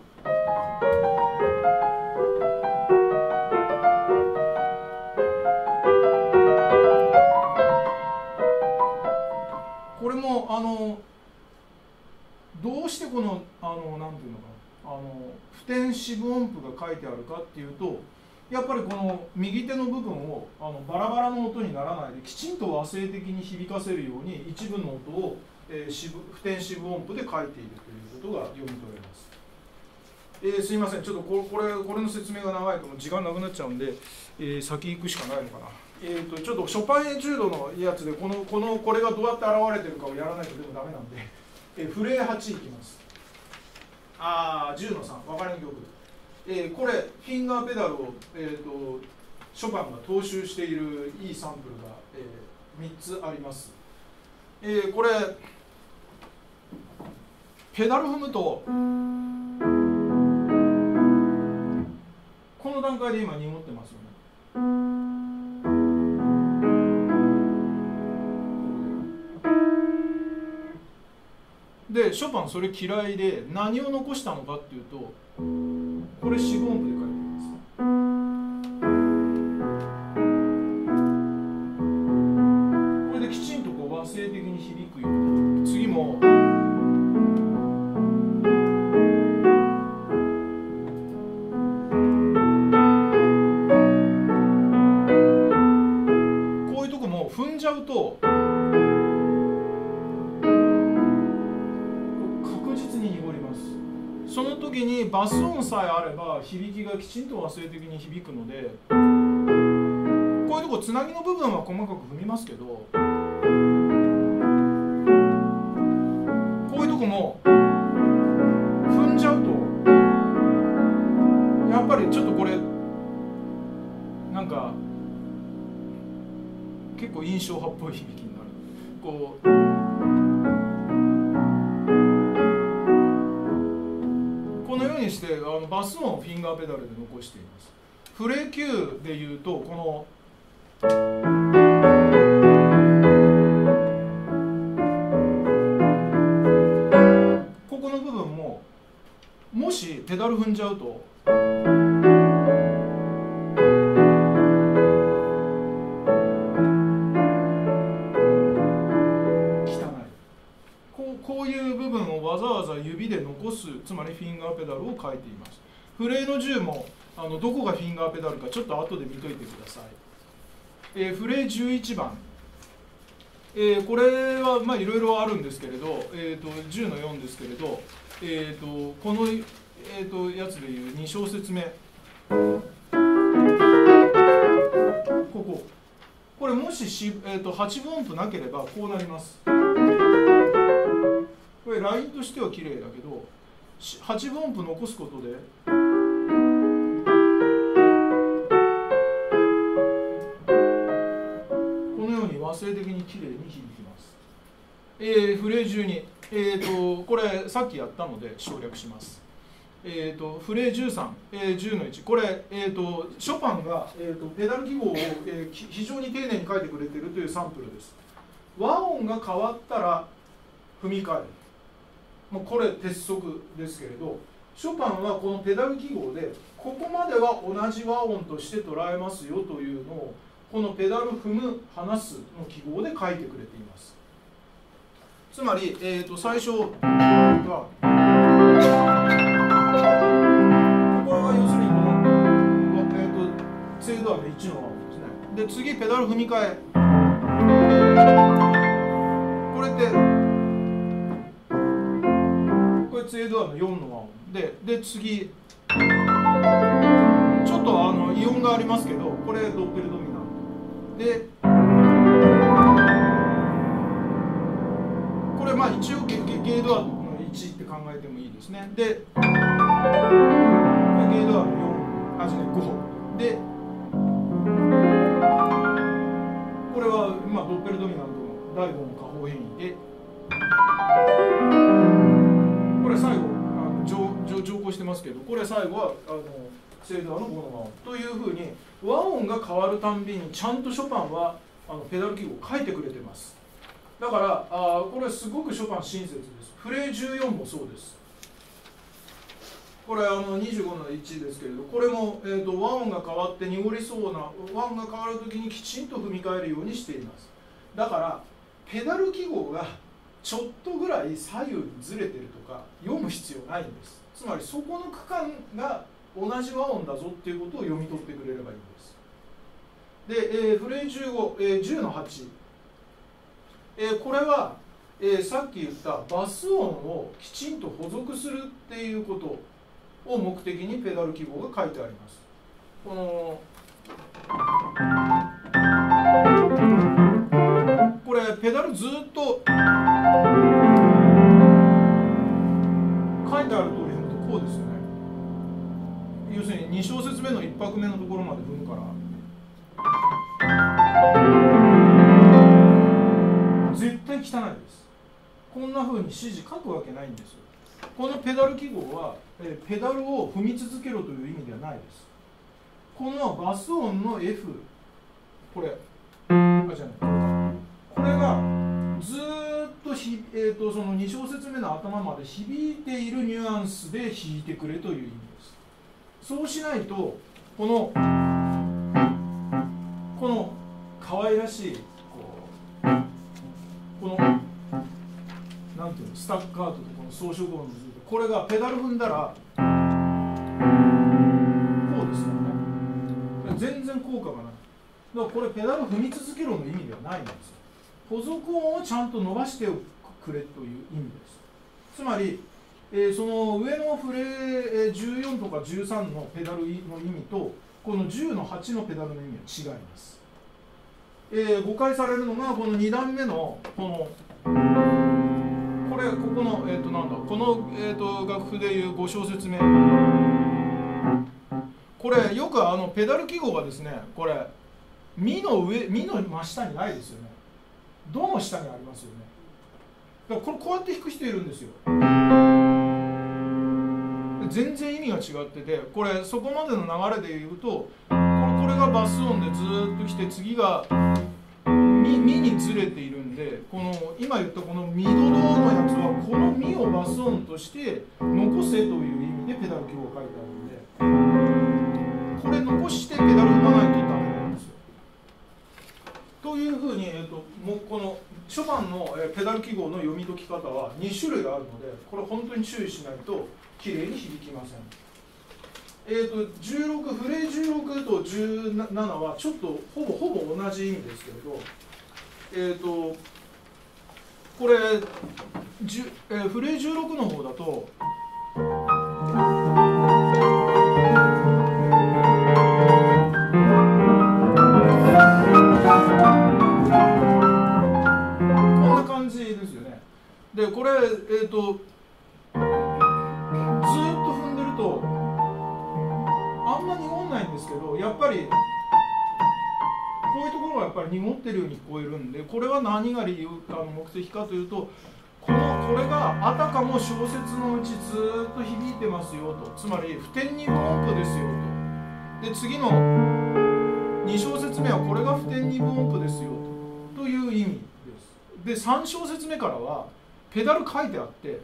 これもあのどうしてこのあのなんていうのかな、あの不転四分音符が書いてあるかっていうと、やっぱりこの右手の部分をあのバラバラの音にならないできちんと和声的に響かせるように一部の音を、えー、四分不転四分音符で書いているということが読み取れます。えー、すいません、ちょっとこれ、これ、これの説明が長いともう時間なくなっちゃうんで、えー、先行くしかないのかな。えー、とちょっとショパンエチュードのやつでこの、このこれがどうやって現れてるかをやらないとでもダメなんで、えー、フレーはちいきます。ああ、じゅうのさん、分かりにくく。えー、これ、フィンガーペダルを、えー、とショパンが踏襲しているいいサンプルが、えー、みっつあります。えー、これ、ペダル踏むと、この段階で今濁ってますよね。で、ショパンそれ嫌いで何を残したのかっていうと、これ四分音符で書いてます。これできちんとこう和声的に響くように。次もこういうとこも踏んじゃうと確実に濁ります。その時にバス音さえあれば響きがきちんと和声的に響くので、こういうとこつなぎの部分は細かく踏みますけど、こういうとこも踏んじゃうとやっぱりちょっとこれなんか結構印象派っぽい響きになる。こうこのようにしてあのバス音をフィンガーペダルで残しています。フレーきゅうでいうとこのここの部分ももしペダル踏んじゃうと汚い。こう、こういう部分をわざわざ指で残す、つまりフィンガーペダルを書いています。フレーのじゅうもあのどこがフィンガーペダルかちょっと後で見といてください。えー、フレーじゅういちばん、えー、これはまあいろいろあるんですけれど、えー、とじゅうのよんですけれど、えー、とこの、えー、とやつでいうに小節目、こここれもしし、えー、とはちぶん音符なければこうなります。これラインとしては綺麗だけどはちぶん音符残すことで和声的にきれいに響きます。えー、フレーじゅうに、えーと、これさっきやったので省略します。えーと、フレーじゅうさん、えー、じゅうのいち、これ、えーと、ショパンが、えーと、ペダル記号を、えー、非常に丁寧に書いてくれているというサンプルです。和音が変わったら踏み替える。もうこれ鉄則ですけれど、ショパンはこのペダル記号でここまでは同じ和音として捉えますよというのをこのペダル踏む離すの記号で書いてくれています。つまり、えー、と最初はこれは要するにこの、えー、とツェードアのいちの和音ですね。で次ペダル踏み替え、これってこれツェードアのよんの和音で、で次ちょっとあの異音がありますけど、これドッペルドミナントで、これまあ一応ゲードアのいちって考えてもいいですね。で、これゲードドアのよん、あ、じゃないごで、これは、まあ、ドッペルドミナントのだいごの下方変異で、これ最後あの乗乗降してますけど、これ最後はあのセードアのごの和音というふうに和音が変わるたんびにちゃんとショパンはあのペダル記号を書いてくれてます。だからあこれすごくショパン親切です。フレじゅうよんもそうです。これあのにじゅうごのいちですけれど、これも、えー、と和音が変わって濁りそうな和音が変わるときにきちんと踏み替えるようにしています。だからペダル記号がちょっとぐらい左右にずれてるとか読む必要ないんです。つまりそこの区間が同じ和音だぞっていうことを読み取ってくれればいいんです。で、えー、フレじゅうご、えー、じゅうのはち、えー、これは、えー、さっき言ったバス音をきちんと補足するっていうことを目的にペダル記号が書いてあります。このこれペダルずっと書いてある通り踏むとこうですよね。要するにに小節目のいっ拍目のところまで踏むから絶対汚いです。こんな風に指示書くわけないんですよ。このペダル記号はえペダルを踏み続けろという意味ではないです。このバス音の F、 これあじゃないこれがずーっとひ、えー、とそのに小節目の頭まで響いているニュアンスで弾いてくれという意味です。そうしないとこのこの可愛らしいこうこのなんていうのスタッカートとこの装飾音のずっとこれがペダル踏んだらこうですよね。全然効果がない。だからこれペダル踏み続けろの意味ではないんですよ。補足音をちゃんと伸ばしてくれという意味です。つまり、えー、その上のフレじゅうよんとかじゅうさんのペダルの意味とこのじゅうのはちのペダルの意味は違います。えー、誤解されるのがこのに段目のこのこれここの、えー、となんだこの、えー、と楽譜でいうご小節目、これよくあのペダル記号がですね、これミの上ミの真下にないですよね。ドの下にありますよね。だからこれこうやって弾く人いるんですよ。全然意味が違ってて、これそこまでの流れで言うとこれ、これがバス音でずっと来て次がミ, ミにずれているんで、この今言ったこのミドドのやつはこのミをバス音として残せという意味でペダル記号が書いてあるんで、これ残してペダル踏まないとダメなんですよ。というふうに、えー、ともうこのショパンのペダル記号の読み解き方はに種類あるので、これ本当に注意しないときれいに響きません。えー、とじゅうろくフレじゅうろくとじゅうななはちょっとほぼほぼ同じ意味ですけれど、えー、とこれ、えー、フレじゅうろくの方だとこんな感じですよね。でこれ、えー、とずっと踏んでるとあんま濁んないんですけど、やっぱりこういうところがやっぱり濁ってるように聞こえるんで、これは何が理由かの目的かというと、このこれがあたかも小節のうちずっと響いてますよと、つまり不点二分音符ですよと。で次のに小節目はこれが不点二分音符ですよと、という意味です。でさん小節目からはペダル書いてあって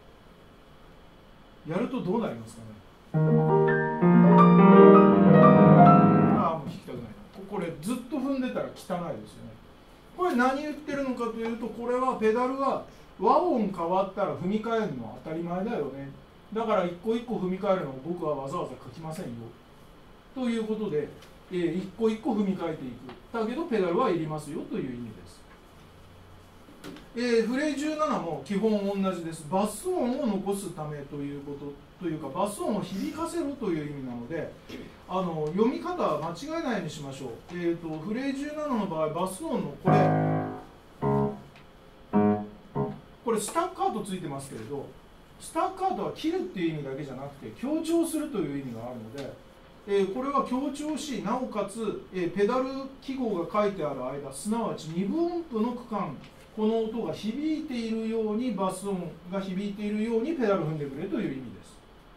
やるとどうなりますかね。ああもう弾きたくない。これずっと踏んでたら汚いですよね。これ何言ってるのかというと、これはペダルは和音変わったら踏み替えるのは当たり前だよね。だから一個一個踏み替えるのを僕はわざわざ書きませんよということで、えー、一個一個踏み替えていく。だけどペダルはいりますよという意味です。えー、フレじゅうななも基本同じです。バス音を残すためということというか、バス音を響かせるという意味なので、あの読み方は間違えないようにしましょう。えーと、フレじゅうななの場合、バス音のこれこれスタッカートついてますけれど、 スタッカートは切るっていう意味だけじゃなくて強調するという意味があるので、えー、これは強調し、なおかつ、えー、ペダル記号が書いてある間、すなわちにぶ音符の区間、この音が響いているように、バス音が響いているようにペダル踏んでくれという意味です。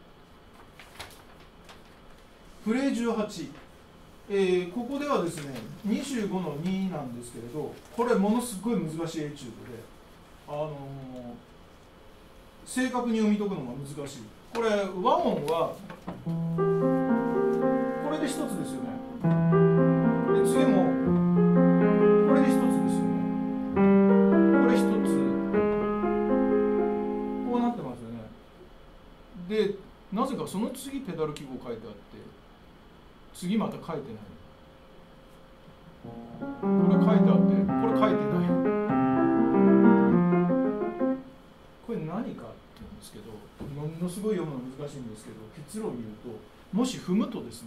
フレじゅうはち、えー、ここではですねにじゅうごのになんですけれど、これものすごい難しいエチュードで、あのー、正確に読み解くのが難しい。これ和音はこれで一つですよね。で次もこれで一つですよね。これ一つこうなってますよね。でなぜかその次ペダル記号書いてあって、次また書いてない。これ書いてあって、これ書いてない。これ何かって言うんですけど、ものすごい読むの難しいんですけど、結論を言うと、もし踏むとですね、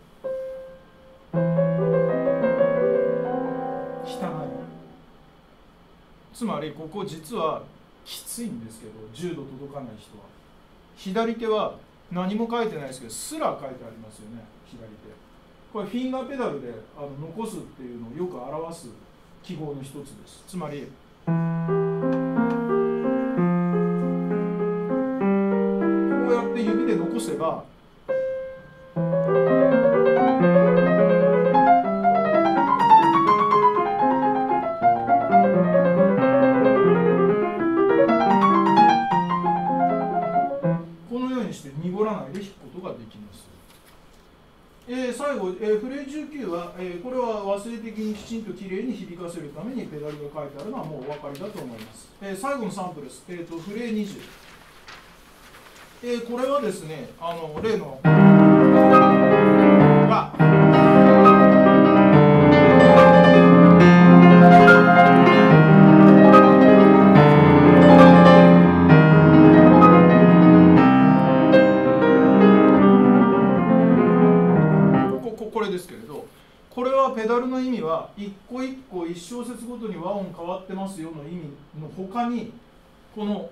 汚い。つまりここ実はきついんですけど、じゅうど届かない人は。左手は何も書いてないですけど、すら書いてありますよね、左手。これフィンガーペダルであの残すっていうのをよく表す記号の一つです。つまりこうやって指で残せばこのようにして濁らないで弾くことができます。えー、最後、えー、フレじゅうきゅうは、えー、これは和声的にきちんときれいに響かせるためにペダルが書いてあるのはもうお分かりだと思います。えー、最後のサンプルです。えーと、フレにじゅう。えー、これはですね、あの例のがこれですけれど、これはペダルの意味は一個一個一小節ごとに和音変わってますよの意味の他に、この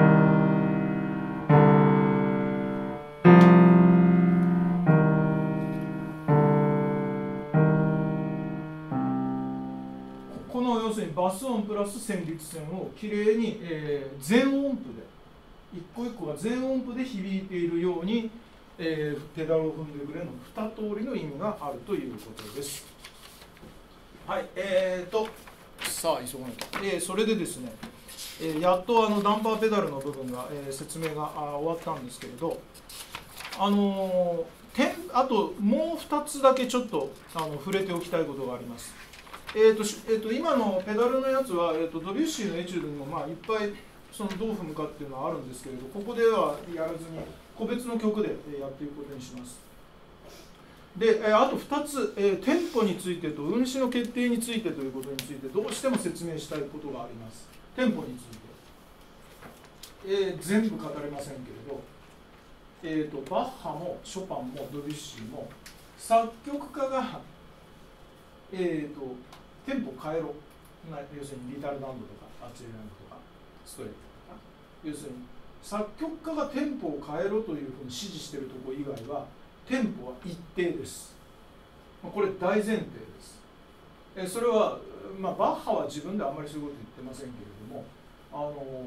この要するにバス音プラス旋律線をきれいに、えー、全音符で一個一個が全音符で響いているように、えー、ペダルを踏んでくれのに通りの意味があるということです。はい、えーと、さあ、急がないと。えー、それでですね、えー、やっとあのダンパーペダルの部分が、えー、説明があ終わったんですけれど、あのー、点あともうふたつだけちょっとあの触れておきたいことがあります。えーとえーと、今のペダルのやつは、えーと、ドビュッシーのエチュードにも、まあ、いっぱいそのどう踏むかっていうのはあるんですけれど、ここではやらずに個別の曲でやっていくことにします。で、あとふたつ、えー、テンポについてと運指の決定についてということについてどうしても説明したいことがあります。テンポについて、えー、全部語れませんけれど、えーと、バッハもショパンもドビュッシーも作曲家が、えーと、テンポ変えろ、要するにリタルダンドとかアチェルランドとかストレートとか、要するに作曲家がテンポを変えろというふうに指示しているところ以外はテンポは一定です。これ大前提です。えそれは、まあ、バッハは自分であんまりそういうこと言ってませんけれども、あの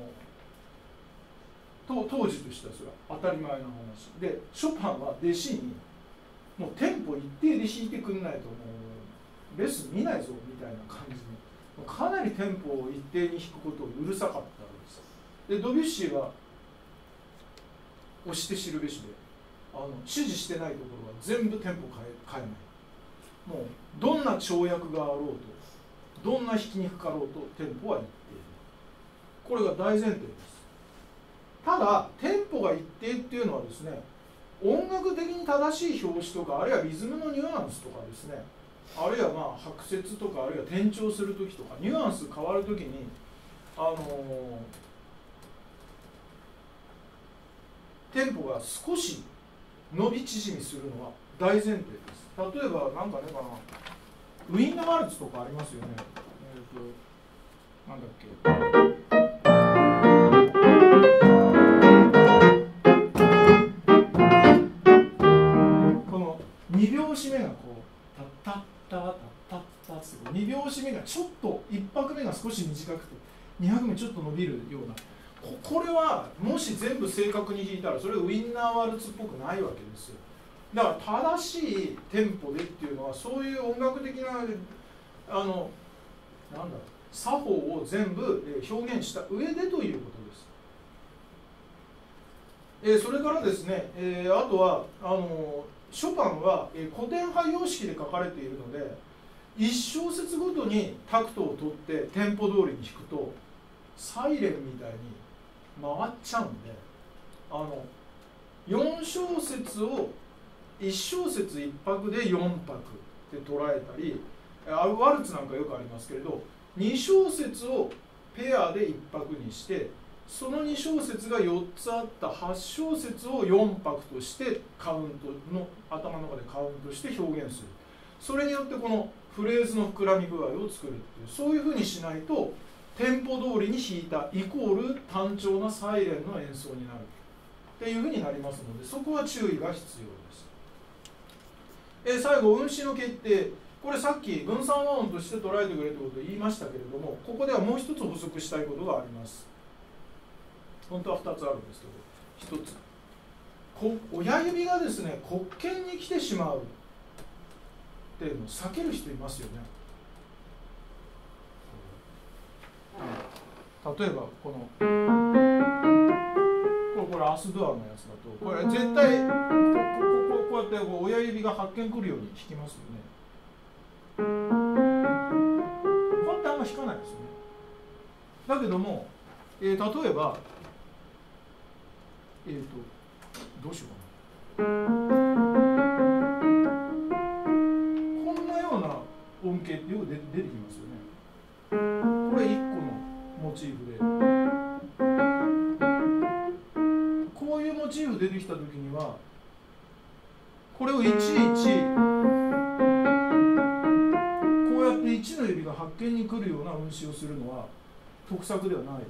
当時としてはそれは当たり前の話で、ショパンは弟子にもうテンポ一定で弾いてくんないともうレッスン見ないぞみたいな感じで、かなりテンポを一定に弾くことをうるさかったわけです。でドビュッシーは押して知るべしで、あの指示してないところは全部テンポ変え、変えない。もうどんな跳躍があろうと、どんな弾きにくかろうとテンポは一定。これが大前提です。ただテンポが一定っていうのはですね、音楽的に正しい拍子とか、あるいはリズムのニュアンスとかですね、あるいはまあ拍節とか、あるいは転調するときとか、ニュアンス変わるときに、あのー、テンポが少し伸び縮みするのは大前提です。例えばなんかねかな、ウィーンナ・ワルツとかありますよね。えーと、なんだっけ。 少し短くてにひゃくめちょっと伸びるような、ここれはもし全部正確に弾いたらそれウインナーワルツっぽくないわけですよ。だから正しいテンポでっていうのはそういう音楽的なあのなんだろう作法を全部表現した上でということです。えー、それからですね、えー、あとはあのショパンは古典派様式で書かれているのでいち小節ごとにタクトを取ってテンポ通りに弾くとサイレンみたいに回っちゃうんで、あのよん小節をいち小節いっ拍でよん拍で捉えたり、ワルツなんかよくありますけれどに小節をペアでいっ拍にしてそのに小節がよっつあったはち小節をよん拍としてカウントの頭の中でカウントして表現する。それによってこのフレーズの膨らみ具合を作るっていう、そういうふうにしないとテンポ通りに弾いたイコール単調なサイレンの演奏になるっていうふうになりますので、そこは注意が必要です。え最後運指の決定、これさっき分散和音として捉えてくれということを言いましたけれども、ここではもう一つ補足したいことがあります。本当はふたつあるんですけど、ひとつこ親指がですね黒鍵に来てしまうっていうのを避ける人いますよね。例えばこのこれこれアスドアのやつだとこれ絶対ここここうやってこう親指がはち鍵来るように弾きますよね。こうやってあんま弾かないですよね。だけども、えー、例えばえっ、ー、とどうしようかな、こんなような音形ってよく出てきますよね。これいっこのモチーフで、こういうモチーフ出てきたときにはこれをいちいちこうやっていちの指がはち鍵に来るような運指をするのは得策ではないです。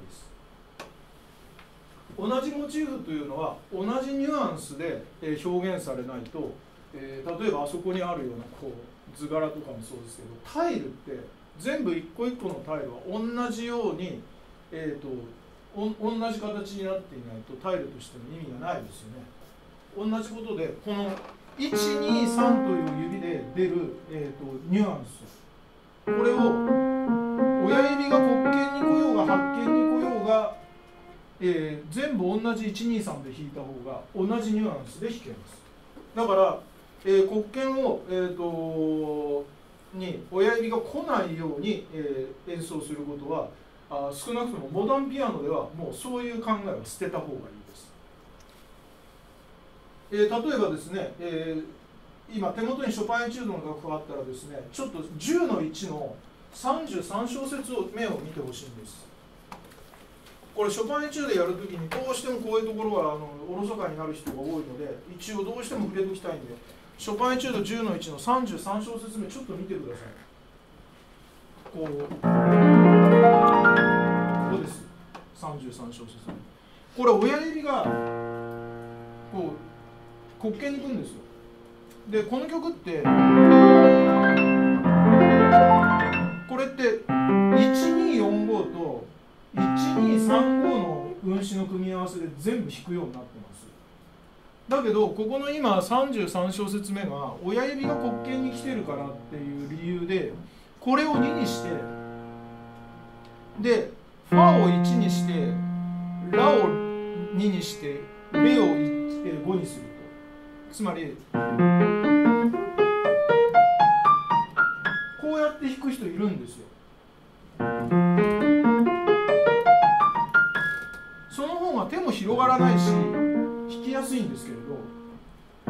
同じモチーフというのは同じニュアンスで表現されないと、えー、例えばあそこにあるようなこう図柄とかもそうですけど、タイルって全部一個一個のタイルは同じように、えー、とお同じ形になっていないとタイルとしての意味がないですよね。同じことでこのいちにさんという指で出る、えー、とニュアンス、これを親指が黒鍵に来ようがはち鍵に来ようが、えー、全部同じいちにさんで弾いた方が同じニュアンスで弾けます。だから、えー、黒鍵を、えー、とに親指が来ないように、えー、演奏することはあ少なくともモダンピアノではもうそういう考えは捨てた方がいいです。えー、例えばですね、えー、今手元にショパンエチュードの楽譜があったらですね、ちょっとじゅうのいちのさんじゅうさん小節を目を見てほしいんです。これショパンエチュードやるときにどうしてもこういうところはあのおろそかになる人が多いので、一応どうしても触れておきたいんで、ショパンエチュードじゅうのいちのさんじゅうさん小節目ちょっと見てください。こうここです。さんじゅうさん小節目。これ親指がこう黒鍵に来るんですよ。でこの曲ってこれっていちによんごといちにさんごの運指の組み合わせで全部弾くようになってます。だけどここの今さんじゅうさん小節目が親指が黒鍵に来てるからっていう理由でこれをににしてでファをいちにしてラをににしてレをごにすると、つまりこうやって弾く人いるんですよ。その方が手も広がらないし弾きやすいんですけれど、こ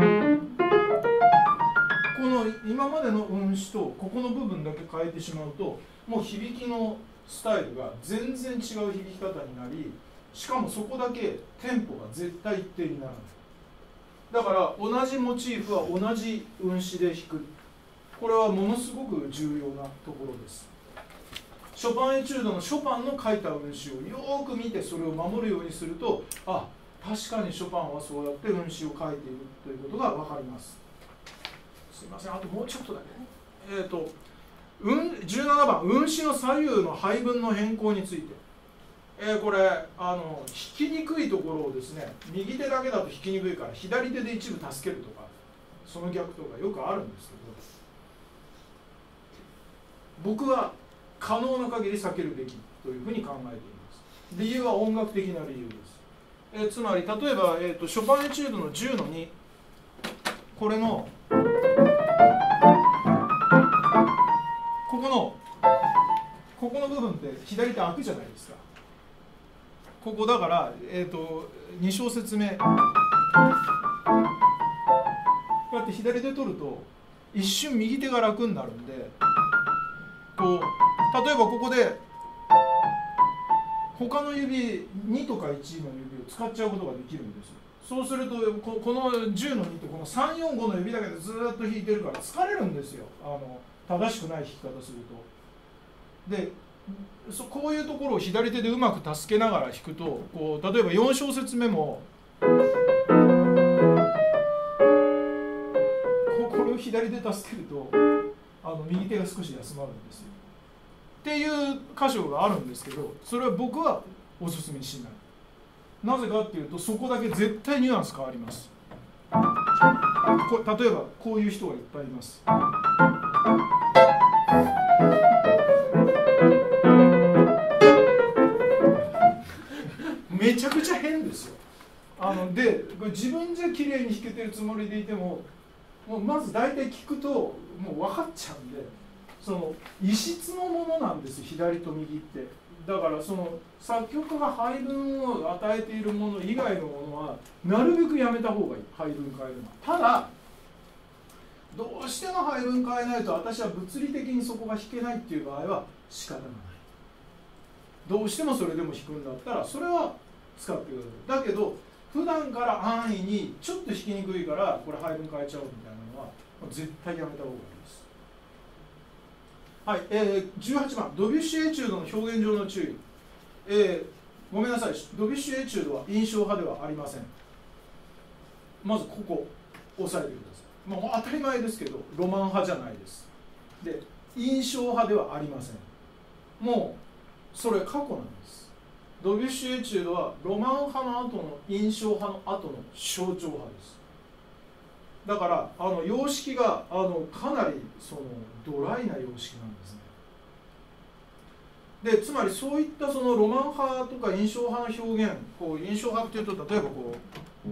の今までの運指とここの部分だけ変えてしまうともう響きのスタイルが全然違う響き方になり、しかもそこだけテンポが絶対一定にならない。だから同じモチーフは同じ運指で弾く、これはものすごく重要なところです。ショパンエチュードのショパンの書いた運指をよく見てそれを守るようにすると、あ、確かにショパンはそうやって運指を書いているということが分かります。すいません、あともうちょっとだけね。えーとうん、じゅうななばん、運指の左右の配分の変更について、えー、これあの引きにくいところをですね、右手だけだと引きにくいから左手で一部助けるとか、その逆とかよくあるんですけど、僕は可能な限り避けるべきというふうに考えています。理由は音楽的な理由です。えー、つまり例えば、えーと、ショパンエチュードのじゅうのに、これのここのここの部分って左手開くじゃないですか。ここだから、えーと、に小節目こうやって左手取ると一瞬右手が楽になるんで、こう例えばここで他の指にとかいちの指を使っちゃうことができるんですよ。そうすると こ, このじゅうのにとこのさんよんごの指だけでずっと弾いてるから疲れるんですよ、あの正しくない弾き方すると。でそこういうところを左手でうまく助けながら弾くと、こう例えばよん小節目もここれを左手助けるとあの右手が少し休まるんですよっていう箇所があるんですけど、それは僕はおすすめしない。なぜかっていうと、そこだけ絶対ニュアンス変わります。こ例えばこういう人がいっぱいいます。めちゃくちゃ変ですよ。あのでこれ自分じゃ綺麗に弾けてるつもりでいても、もうまず大体聞くともう分かっちゃうんで、その異質のものなんですよ、左と右って。だからその作曲家が配分を与えているもの以外のものはなるべくやめた方がいい、配分変えるのは。ただどうしても配分変えないと私は物理的にそこが弾けないっていう場合は仕方がない。どうしてもそれでも弾くんだったらそれは使ってください。だけど普段から安易にちょっと弾きにくいからこれ配分変えちゃおうみたいなのは絶対やめた方がいいです。はい、えー、じゅうはちばん、ドビュッシーエチュードの表現上の注意。えー、ごめんなさい、ドビュッシーエチュードは印象派ではありません。まずここ押さえてください。もう当たり前ですけどロマン派じゃないです。で印象派ではありません。もうそれ過去なんです。ドビュッシーエチュードはロマン派の後の印象派の後の象徴派です。だからあの様式があのかなりそのドライな様式なんですね。でつまりそういったそのロマン派とか印象派の表現、こう印象派っていうと例えばこう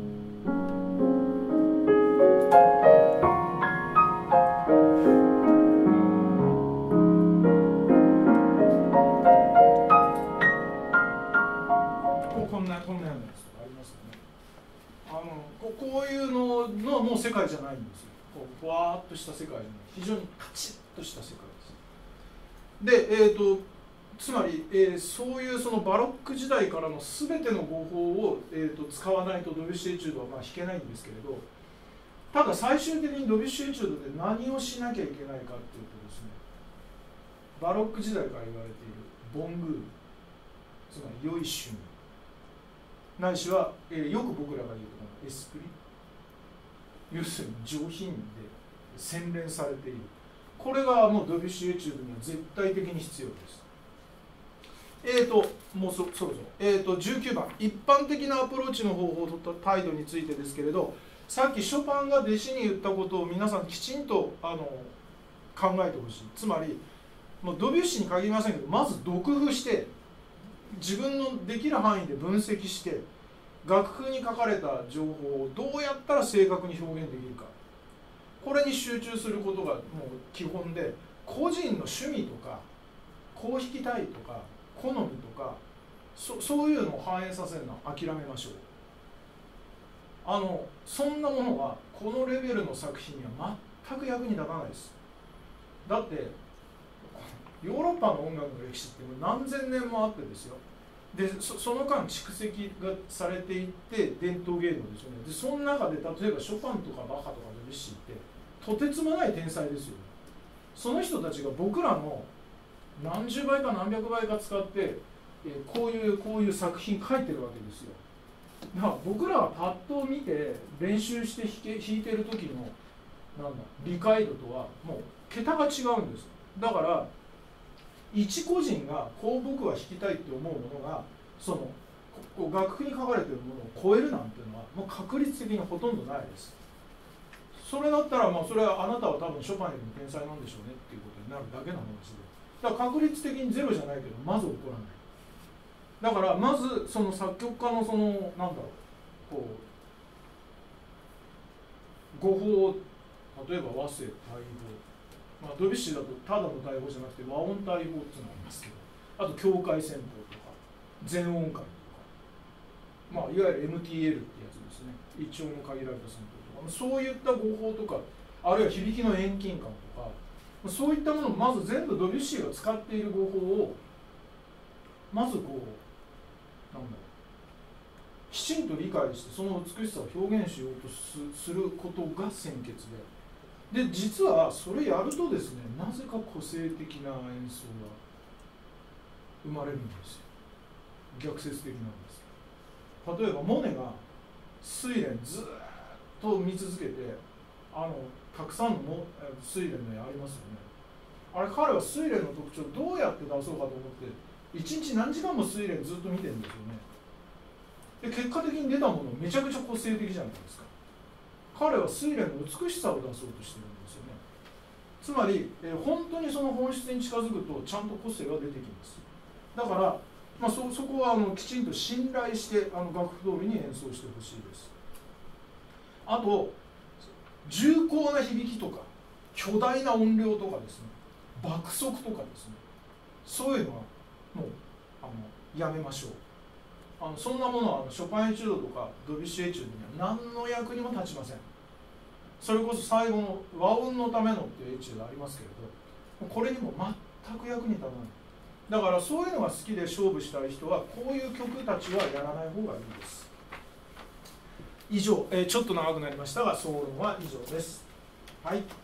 こんなこんなようなやつとかありますよね。あのここういうののもう世界じゃないんですよ。こうふわーっとした世界の非常にカチッとした世界です。で、えーと、つまり、えー、そういうそのバロック時代からの全ての語法を、えーと、使わないとドビュッシーエチュードはまあ弾けないんですけれど、ただ最終的にドビュッシーエチュードで何をしなきゃいけないかっていうとですね、バロック時代から言われているボングール、つまり良い趣味ないしは、えー、よく僕らが言うとこのエスプリ、要するに上品で洗練されている、これがもうドビュッシーエチュードには絶対的に必要です。えーともう そ, そろそろ、えーとじゅうきゅうばん、一般的なアプローチの方法と態度についてですけれど、さっきショパンが弟子に言ったことを皆さんきちんとあの考えてほしい。つまりもうドビュッシーに限りませんけど、まず読譜して自分のできる範囲で分析して楽譜に書かれた情報をどうやったら正確に表現できるか、これに集中することがもう基本で、個人の趣味とかこう弾きたいとか好みとか そ, そういうのを反映させるのは諦めましょう。あのそんなものはこのレベルの作品には全く役に立たないです。だってヨーロッパの音楽の歴史って何千年もあってですよ。で そ, その間蓄積がされていって伝統芸能ですよね。でその中で例えばショパンとかバッハとかドビュッシーってとてつもない天才ですよ。その人たちが僕らの何十倍か何百倍か使って、えー、こういうこういう作品書いてるわけですよ。だから僕らはパッと見て練習して弾け弾いてる時のなんだ理解度とはもう桁が違うんです。 だから一個人がこう僕は弾きたいって思うものがそのこう楽譜に書かれているものを超えるなんていうのはもう確率的にほとんどないです。それだったらまあそれはあなたは多分ショパンよりも天才なんでしょうねっていうことになるだけの話で、だから確率的にゼロじゃないけどまず起こらない。だからまずその作曲家のそのなんだろうこう語法、例えば和声大法、まあ、ドビュッシーだとただの大法じゃなくて和音大法っていうのがありますけど、あと境界線法とか全音階とか、まあ、いわゆる エムティーエル ってやつですね、一音の限られた線法とか、そういった語法とか、あるいは響きの遠近感とか、そういったものをまず全部ドビュッシーが使っている語法をまずこうなんだろうきちんと理解してその美しさを表現しようと す, することが先決で、で実はそれやるとですね、なぜか個性的な演奏が生まれるんですよ。逆説的なんです。例えばモネが睡蓮ずっと見続けて、あのたくさんのも睡蓮の絵ありますよね。あれ彼は睡蓮の特徴をどうやって出そうかと思って一日何時間も睡蓮ずっと見てるんですよね。で結果的に出たものめちゃくちゃ個性的じゃないですか。彼は睡蓮の美しさを出そうとしてるんですよね。つまり、えー、本当にその本質に近づくとちゃんと個性が出てきます。だから、まあ、そ, そこはあのきちんと信頼してあの楽譜通りに演奏してほしいです。あと重厚な響きとか巨大な音量とかですね、爆速とかですね、そういうのはもうあのやめましょう。あのそんなものはあのショパンエチュードとかドビュッシーエチュードには何の役にも立ちません。それこそ最後の和音のためのっていうエチュードありますけれど、これにも全く役に立たない。だからそういうのが好きで勝負したい人はこういう曲たちはやらない方がいいです。以上、えー、ちょっと長くなりましたが総論は以上です。はい。